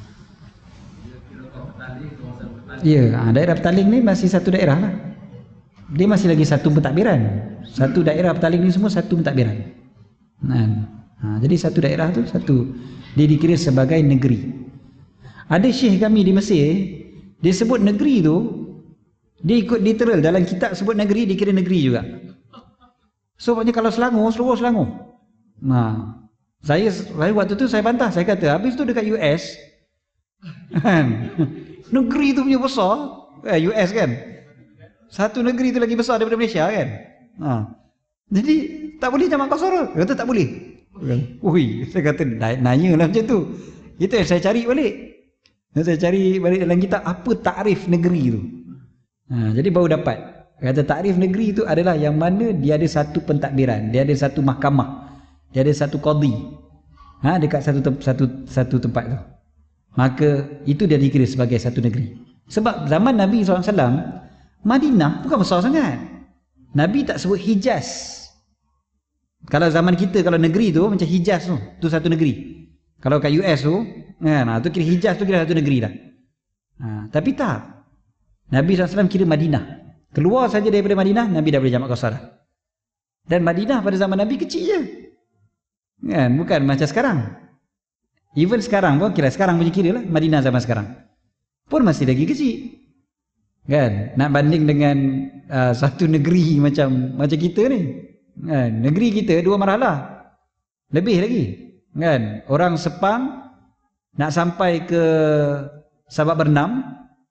Ya, ha, daerah bertaling ni masih satu daerah lah. Dia masih lagi satu pentadbiran. Satu daerah bertaling ni semua satu pentadbiran. Ha, jadi satu daerah tu satu, dia dikira sebagai negeri. Ada syekh kami di Mesir, dia sebut negeri tu, dia ikut literal dalam kitab sebut negeri, dia kira negeri juga. So maknanya kalau Selangor, seluruh Selangor. Nah, saya, saya waktu tu saya bantah, saya kata habis tu dekat U S kan, negeri tu punya besar, eh, U S kan, satu negeri tu lagi besar daripada Malaysia kan. Ha. Jadi tak boleh jamak qasar. Kata tak boleh. Ui, saya kata nanya lah macam tu. Itu yang saya cari balik. Saya cari balik dalam kitab apa takrif negeri tu. Ha, jadi baru dapat. Kata takrif negeri tu adalah yang mana dia ada satu pentadbiran, dia ada satu mahkamah, dia ada satu qadhi. Ha, dekat satu satu satu tempat tu. Maka itu dia dikira sebagai satu negeri. Sebab zaman Nabi sallallahu alaihi wasallam, Madinah bukan besar sangat. Nabi tak sebut Hijaz. Kalau zaman kita, kalau negeri tu macam Hijaz tu, tu satu negeri. Kalau kat U S tu, kan, tu kira Hijaz tu kira satu negeri dah. Ha, tapi tak. Nabi sallallahu alaihi wasallam kira Madinah. Keluar saja daripada Madinah, Nabi dah boleh jamak qasar dah. Dan Madinah pada zaman Nabi kecil je. Kan, bukan macam sekarang. Even sekarang pun, kira sekarang punya kira lah, Madinah zaman sekarang pun masih lagi kecil. Kan, nak banding dengan uh, satu negeri macam macam kita ni. Kan, negeri kita dua marhalah. Lebih lagi. Kan, orang Sepang nak sampai ke Sabak Bernam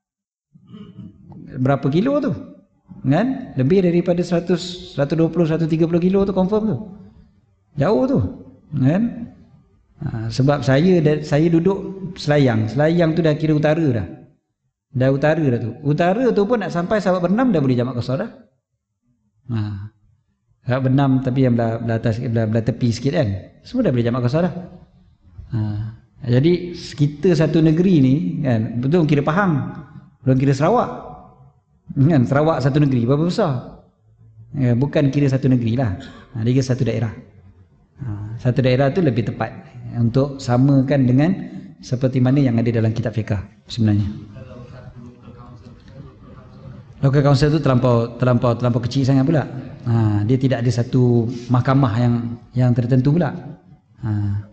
berapa kilo tu? Kan? Lebih daripada seratus, seratus dua puluh, seratus tiga puluh kilo tu confirm tu. Jauh tu. Kan? Ha, sebab saya saya duduk Selayang. Selayang tu dah kira utara dah. Dah utara dah tu. Utara tu pun nak sampai Sabak Bernam dah boleh jamak qasar dah. Ha. Sabak Bernam tapi yang belah, belah atas belah, belah tepi sikit kan. Semua dah boleh jamak qasar dah. Ha. Jadi kita satu negeri ni kan, betul kira Pahang. Belum kira Sarawak. Kan, Sarawak satu negeri berapa besar? Ya, bukan kira satu negeri lah. Ha, dia kira satu daerah. Ha, satu daerah tu lebih tepat untuk samakan dengan seperti mana yang ada dalam kitab fiqh sebenarnya. Local council tu terlampau terlampau terlampau kecil sangat pula. Ha, dia tidak ada satu mahkamah yang yang tertentu pula. Ha.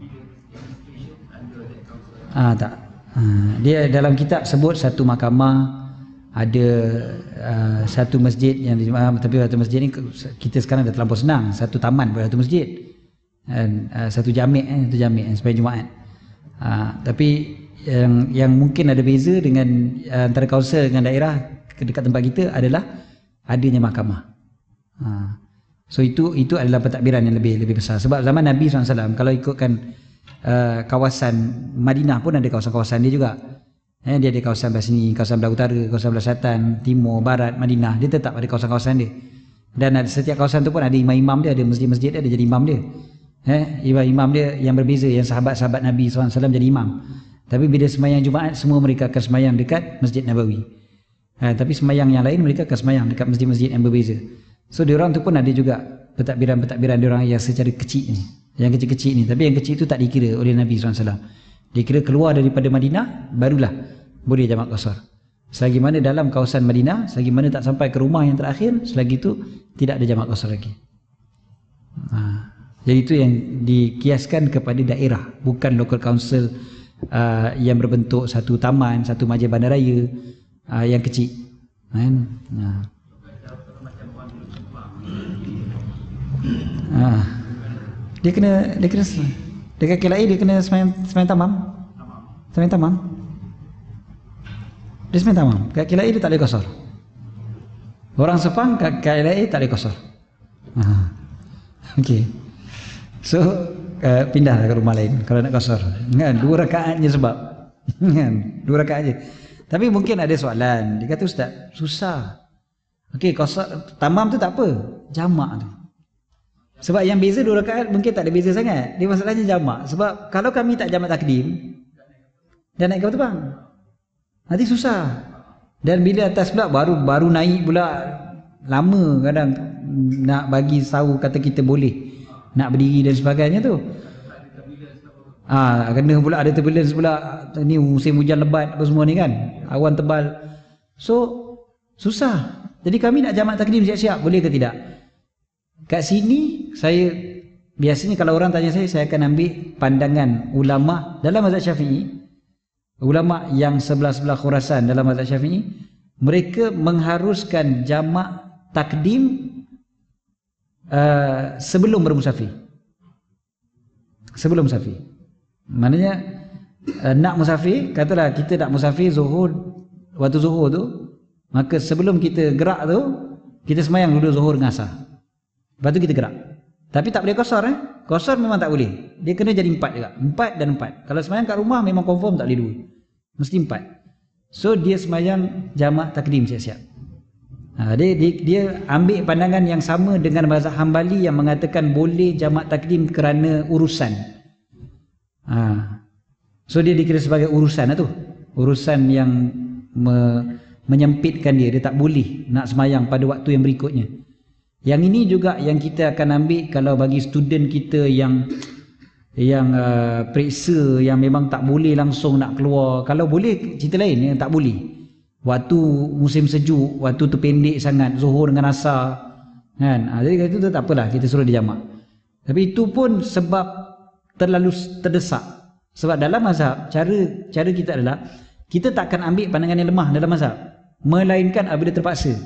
Ah tak. Ha, dia dalam kitab sebut satu mahkamah, ada uh, satu masjid yang uh, tapi satu masjid ni kita sekarang dah terlampau senang, satu taman pada satu masjid. Dan uh, satu jamik eh satu jamik eh, supaya Jumaat. Uh, tapi yang yang mungkin ada beza dengan uh, antara kaunsil dengan daerah dekat tempat kita adalah adanya mahkamah. Uh, so itu itu adalah pentadbiran yang lebih lebih besar. Sebab zaman Nabi sallallahu alaihi wasallam kalau ikutkan uh, kawasan Madinah pun ada kawasan-kawasan dia juga. Eh, dia ada kawasan belah sini, kawasan belah utara, kawasan belah selatan, timur, barat, Madinah. Dia tetap ada kawasan-kawasan dia. Dan ada, setiap kawasan tu pun ada imam-imam dia, ada masjid-masjid dia, ada jadi imam dia. Eh, imam-imam dia yang berbeza, yang sahabat-sahabat Nabi sallallahu alaihi wasallam jadi imam. Tapi bila sembahyang Jumaat, semua mereka akan sembahyang dekat Masjid Nabawi. Ha, tapi sembahyang yang lain mereka akan sembahyang dekat masjid-masjid yang berbeza. So diorang tu pun ada juga pentadbiran-pentadbiran diorang yang secara kecil ni, yang kecil-kecil ni. Tapi yang kecil tu tak dikira oleh Nabi sallallahu alaihi wasallam. Dikira keluar daripada Madinah, barulah boleh jamak qasar. Selagi mana dalam kawasan Madinah, selagi mana tak sampai ke rumah yang terakhir, selagi itu tidak ada jamak qasar lagi. Ha, jadi itu yang dikiaskan kepada daerah, bukan local council uh, yang berbentuk satu taman, satu majlis bandaraya uh, yang kecil. Kan? Ha. Ha. Dia kena dia kena dekat K L A dia kena sembahyang sembahyang tamam. Sembahyang tamam. Dia sembahyang tamam. Kat K L A dia tak boleh qasar. Orang Sepang kat K L A tak boleh qasar. Ha. Okey. So uh, pindahlah ke rumah lain kalau nak qasar. Kan dua rakaat je sebab. Kan dua rakaat je. Tapi mungkin ada soalan. Dia kata ustaz, susah. Okey, qasar tamam tu tak apa. Jamak tu. Sebab yang beza dua rakaat mungkin tak ada beza sangat. Dia masalahnya jamak. Sebab kalau kami tak jamak takdim dan naik kapal terbang, nanti susah. Dan bila atas pula baru baru naik pula lama kadang nak bagi tahu kata kita boleh nak berdiri dan sebagainya tu. Ah, kena pula ada turbulence pula. Ni musim hujan lebat apa semua ni kan. Awan tebal. So susah. Jadi kami nak jamak takdim siap-siap, boleh ke tidak? Kat sini saya biasanya kalau orang tanya saya, saya akan ambil pandangan ulama dalam mazhab Syafi'i. Ulama yang sebelah-sebelah Khurasan dalam mazhab Syafi'i, mereka mengharuskan jamak takdim uh, sebelum bermusafir. Sebelum musafir. Maknanya uh, nak musafir, katalah kita nak musafir zuhur, waktu zuhur tu, maka sebelum kita gerak tu, kita sembahyang dulu zuhur dengan asar. Lepas tu kita gerak. Tapi tak boleh qasar eh. Qasar memang tak boleh. Dia kena jadi empat juga. Empat dan empat. Kalau sembahyang kat rumah memang confirm tak boleh dua. Mesti empat. So dia sembahyang jamak takdim siap-siap. Ha, dia, dia, dia ambil pandangan yang sama dengan mazhab Hambali yang mengatakan boleh jamak takdim kerana urusan. Ha. So dia dikira sebagai urusan lah tu. Urusan yang me, menyempitkan dia. Dia tak boleh nak sembahyang pada waktu yang berikutnya. Yang ini juga yang kita akan ambil kalau bagi student kita yang yang uh, periksa, yang memang tak boleh langsung nak keluar. Kalau boleh cerita lain, yang tak boleh. Waktu musim sejuk, waktu tu pendek sangat, zuhur dengan asar. Kan? Ha, jadi itu tu tak apalah, kita suruh dia jamak. Tapi itu pun sebab terlalu terdesak. Sebab dalam mazhab, cara cara kita adalah kita tak akan ambil pandangan yang lemah dalam mazhab, melainkan apabila terpaksa.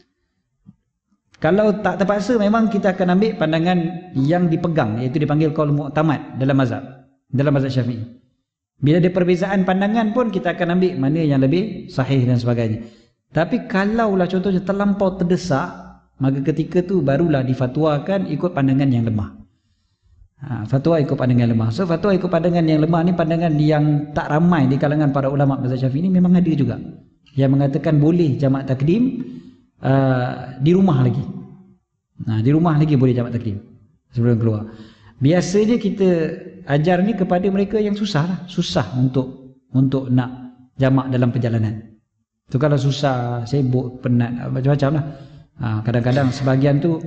Kalau tak terpaksa, memang kita akan ambil pandangan yang dipegang, iaitu dipanggil qaul mu'tamad dalam mazhab, dalam mazhab Syafi'i. Bila ada perbezaan pandangan pun kita akan ambil mana yang lebih sahih dan sebagainya. Tapi kalaulah contohnya terlampau terdesak, maka ketika tu barulah difatwakan ikut pandangan yang lemah. Ha, fatwa ikut pandangan lemah. So fatwa ikut pandangan yang lemah ni pandangan yang tak ramai di kalangan para ulama mazhab Syafi'i ni memang ada juga, yang mengatakan boleh jamak takdim uh, di rumah lagi. Nah, di rumah lagi boleh jamak takdim sebelum keluar. Biasanya kita ajar ni kepada mereka yang susah lah, susah untuk untuk nak jamak dalam perjalanan. Tu kalau susah, sibuk, penat, macam-macam lah. Ha, kadang-kadang sebahagian tu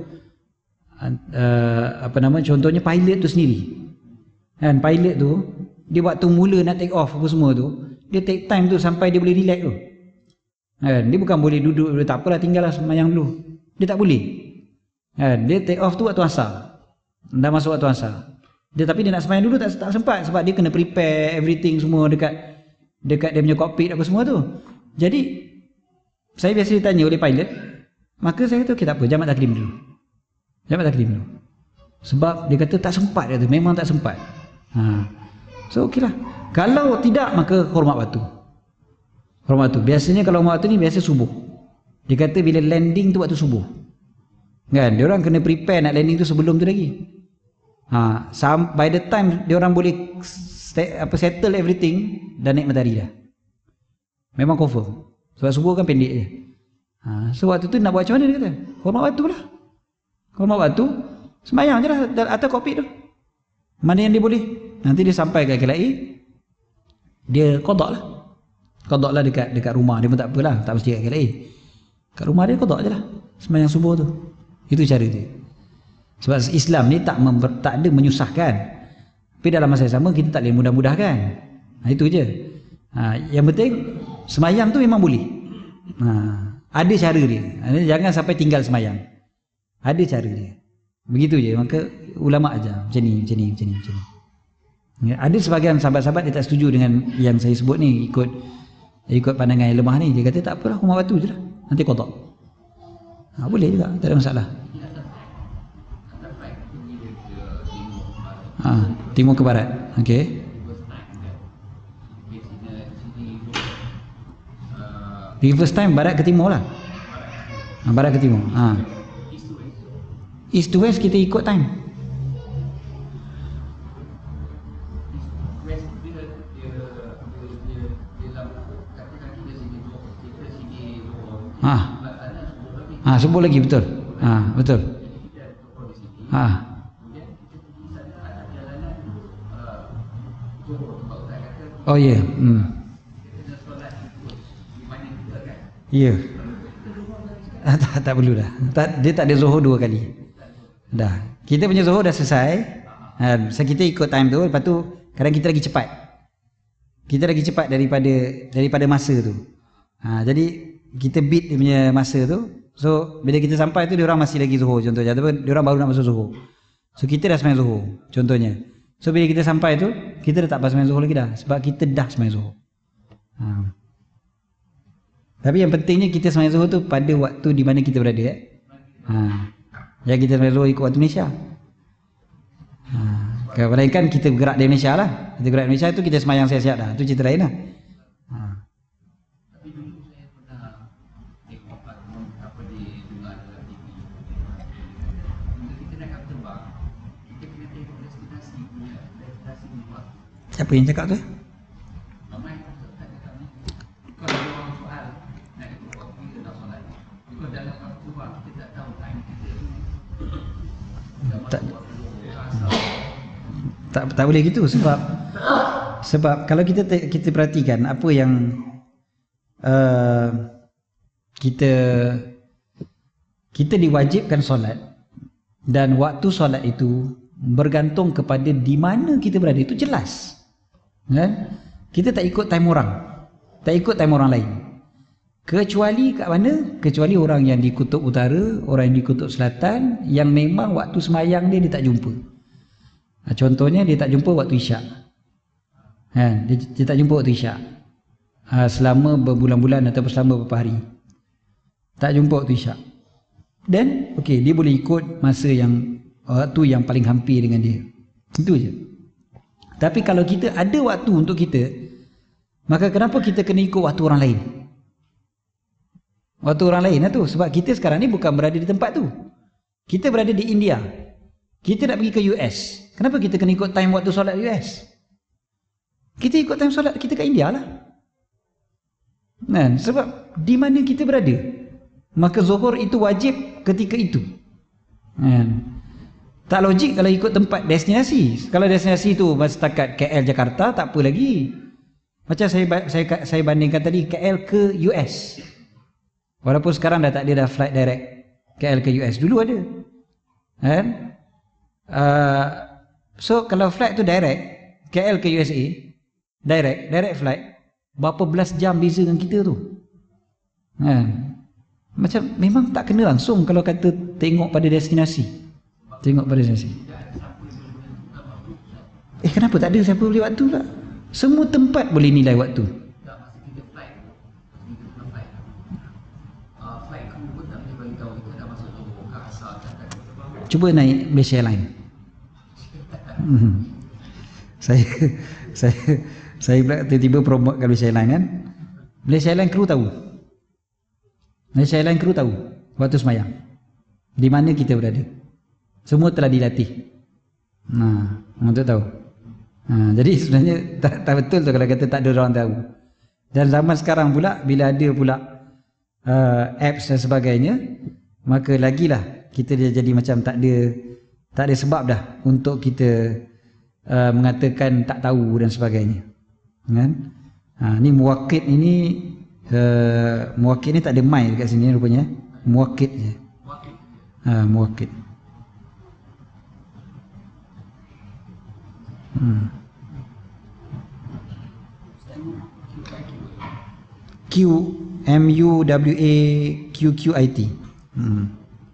uh, apa nama, contohnya pilot tu sendiri. Kan pilot tu dia waktu mula nak take off apa semua tu, dia take time tu sampai dia boleh relax tu. Kan, dia bukan boleh duduk, tak apalah tinggallah sembahyang dulu. Dia tak boleh. Kan, dia take off tu waktu asar. Dah masuk waktu asar. Dia tapi dia nak sembahyang dulu tak, tak sempat sebab dia kena prepare everything semua dekat dekat dia punya cockpit apa semua tu. Jadi saya biasa ditanya oleh pilot, maka saya kata okey tak apa, jamak takdim dulu. Jamak takdim dulu. Sebab dia kata tak sempat, dia kata memang tak sempat. Ha. So okeylah. Kalau tidak, maka hormat waktu. Hormat waktu. Biasanya kalau hormat waktu ni biasa subuh. Dia kata bila landing tu waktu subuh. Kan, dia orang kena prepare nak landing tu sebelum tu lagi. Ha, by the time dia orang boleh apa settle everything, dah naik matahari dah. Memang confirm. Sebab subuh kan pendek je. Ha, so waktu tu nak buat macam mana dia kata? Hormat waktu lah. Hormat waktu, sembahyang je lah atas kokpit tu. Mana yang dia boleh. Nanti dia sampai ke K L A, dia qada lah. Qada lah dekat dekat rumah dia pun tak apalah, tak mesti kat K L A. Kat rumah dia qada je lah sembahyang subuh tu. Itu cara dia. Sebab Islam ni tak member, tak ada menyusahkan. Tapi dalam masa yang sama kita tak boleh mudah-mudahkan. Ha, itu je. Ha, yang penting sembahyang tu memang boleh. Ha, ada cara dia. Jangan sampai tinggal sembahyang. Ada cara dia. Begitu je. Maka ulama ajar macam ni, macam ni, macam ni, macam ni. Ya, ada sebahagian sahabat-sahabat dia tak setuju dengan yang saya sebut ni, ikut ikut pandangan yang lemah ni. Dia kata tak apalah, rumah batu je lah, nanti qada. Ha, boleh juga, tak ada masalah. Ha, timur ke barat. Okey. Reverse time barat ke timur lah. Ha, barat ke timur. Ha. East to west kita ikut time. Ha. Ha, subuh lagi betul. Ha, betul. Ha. Oh ya. Yeah. Hmm. Ya. Yeah. tak, tak perlu dah. Tak, dia tak ada zuhur dua kali. Dah. Kita punya zuhur dah selesai. Ha, so kita ikut time tu, lepas tu kadang kita lagi cepat. Kita lagi cepat daripada daripada masa tu. Ha, jadi kita beat dia punya masa tu. So bila kita sampai tu dia orang masih lagi zuhur contohnya, ataupun dia orang baru nak masuk zuhur. So kita dah sembahyang zuhur contohnya. So bila kita sampai tu kita dah tak pas sembahyang zuhur lagi dah, sebab kita dah sembahyang zuhur. Ha. Tapi yang pentingnya kita sembahyang zuhur tu pada waktu di mana kita berada eh. Ha. Yang kita sembahyang zuhur ikut waktu Malaysia. Ha. Kebanyakan kita bergerak di Malaysia lah. Kita bergerak di Malaysia tu kita sembahyang siap-siap dah. Tu cerita lain lah. Ha. Siapa yang cakap tu? Tak, tak tak boleh gitu sebab sebab kalau kita kita perhatikan apa yang uh, kita kita diwajibkan solat, dan waktu solat itu bergantung kepada di mana kita berada, itu jelas. Kan? Kita tak ikut time orang, tak ikut time orang lain. Kecuali kat mana? Kecuali orang yang di kutub utara, orang yang di kutub selatan, yang memang waktu sembahyang dia dia tak jumpa. Ha, contohnya dia tak jumpa waktu isyak. Ha, dia, dia tak jumpa waktu isyak. Ha, selama berbulan-bulan ataupun selama beberapa hari. Tak jumpa waktu isyak. Dan okey, dia boleh ikut masa yang waktu yang paling hampir dengan dia. Itu je. Tapi kalau kita ada waktu untuk kita, maka kenapa kita kena ikut waktu orang lain? Waktu orang lain lah tu. Sebab kita sekarang ni bukan berada di tempat tu. Kita berada di India. Kita nak pergi ke U S. Kenapa kita kena ikut time waktu solat U S? Kita ikut time solat kita kat India lah. Kan? Sebab di mana kita berada, maka zuhur itu wajib ketika itu. Kan? Tak logik kalau ikut tempat destinasi. Kalau destinasi tu setakat K L Jakarta, tak apa lagi. Macam saya saya saya bandingkan tadi K L ke U S. Walaupun sekarang dah tak ada dah flight direct K L ke U S. Dulu ada. Kan? Uh, so kalau flight tu direct K L ke U S A, direct, direct flight, berapa belas jam beza dengan kita tu. Kan? Macam memang tak kena langsung kalau kata tengok pada destinasi. Tengok pada destinasi. Eh kenapa tak ada siapa boleh waktu pula? Semua tempat boleh nilai waktu. Cuba naik Malaysia Airlines. Hmm. Saya saya saya pula tiba-tiba promote kat Malaysia Airlines kan. Malaysia Airlines kru tahu. Malaysia Airlines kru tahu waktu sembahyang. Di mana kita berada. Semua telah dilatih. Nah, untuk tahu. Ha, jadi sebenarnya tak, tak betul tu kalau kata tak ada orang tahu. Dan zaman sekarang pula bila ada pula uh, apps dan sebagainya, maka lagilah kita dia jadi macam tak ada tak ada sebab dah untuk kita uh, mengatakan tak tahu dan sebagainya. Kan? Ha, ni muwakkit ini uh, muwakkit ni tak ada mai dekat sini rupanya. Muwakkit je. Ha, muwakkit. Hmm. Q M U W A Q Q I T. Hmm.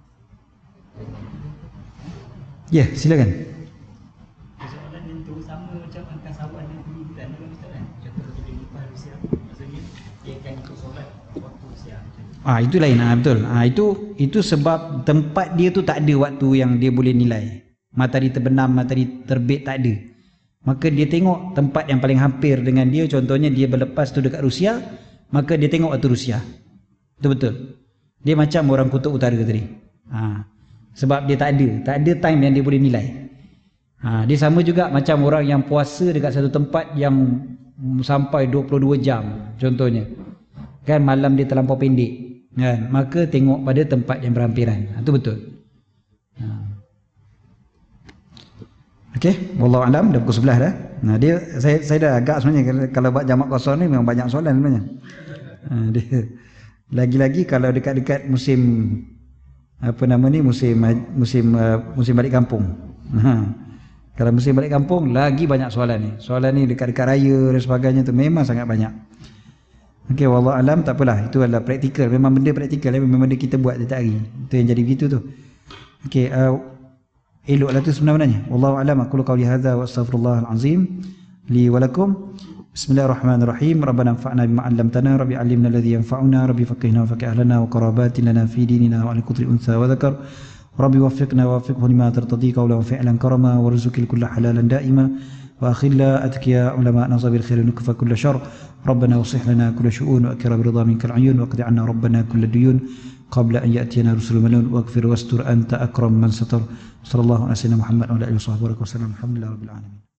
Ya, yeah, silakan. Soalan yang tu sama macam angkasawan dan pemilitan dalam Ustaz kan? Contoh bila lepas Rusia, maksudnya dia akan ikut solat waktu Rusia. Ah, itu lain. Ah, betul. Ah, itu itu sebab tempat dia tu tak ada waktu yang dia boleh nilai. Matahari terbenam, matahari terbit tak ada. Maka dia tengok tempat yang paling hampir dengan dia, contohnya dia berlepas tu dekat Rusia, maka dia tengok waktu Rusia. Betul-betul. Dia macam orang kutub utara tadi. Ha, sebab dia tak ada, tak ada time yang dia boleh nilai. Ha, dia sama juga macam orang yang puasa dekat satu tempat yang sampai dua puluh dua jam, contohnya. Kan malam dia terlampau pendek. Kan? Maka tengok pada tempat yang berhampiran. Itu ha, betul. Ha. Okey, wallahu alam, dah pukul sebelas dah. Nah, dia saya saya dah agak sebenarnya kalau buat jamak kosong ni memang banyak soalan sebenarnya. Ha, dia lagi-lagi kalau dekat-dekat musim apa nama ni, musim musim uh, musim balik kampung. Ha. Kalau musim balik kampung lagi banyak soalan ni. Soalan ni dekat-dekat raya dan sebagainya tu memang sangat banyak. Okey, wallahu alam, tak apalah, itu adalah praktikal, memang benda praktikal, memang benda kita buat setiap hari. Itu yang jadi begitu tu. Okey, uh, eloklah tu sebenarnya. Wallahu alam, aku qauli hadza wa astaghfirullahal azim li wa lakum. Bismillahirrahmanirrahim. Rabbana anfa'na bima 'allamtana, rabbi 'allimna alladhi yanfa'una, rabbi faqihna wa faqih ahlana wa qarabatin lana fi dinina wa 'ala kulli untha wa dhakar. Rabbi waffiqna wa waffiqhu lima tartadi qawlan wa fi'lan karama warzuqil kulla halalan da'ima wa akhilla atqiya ulama nasabil khairin kufa kulla syarr. Rabbana wasih lana kulla syu'un wa akira biridha minkal 'uyun wa qdi 'anna rabbana kulla duyun qabla an ya'tiyana rusulun malun waghfir wastur anta akram man satar. Sallallahu alaihi wa sallam Muhammad wa ala alihi wa sahbihi wa sallam. Alhamdulillah rabbil alamin.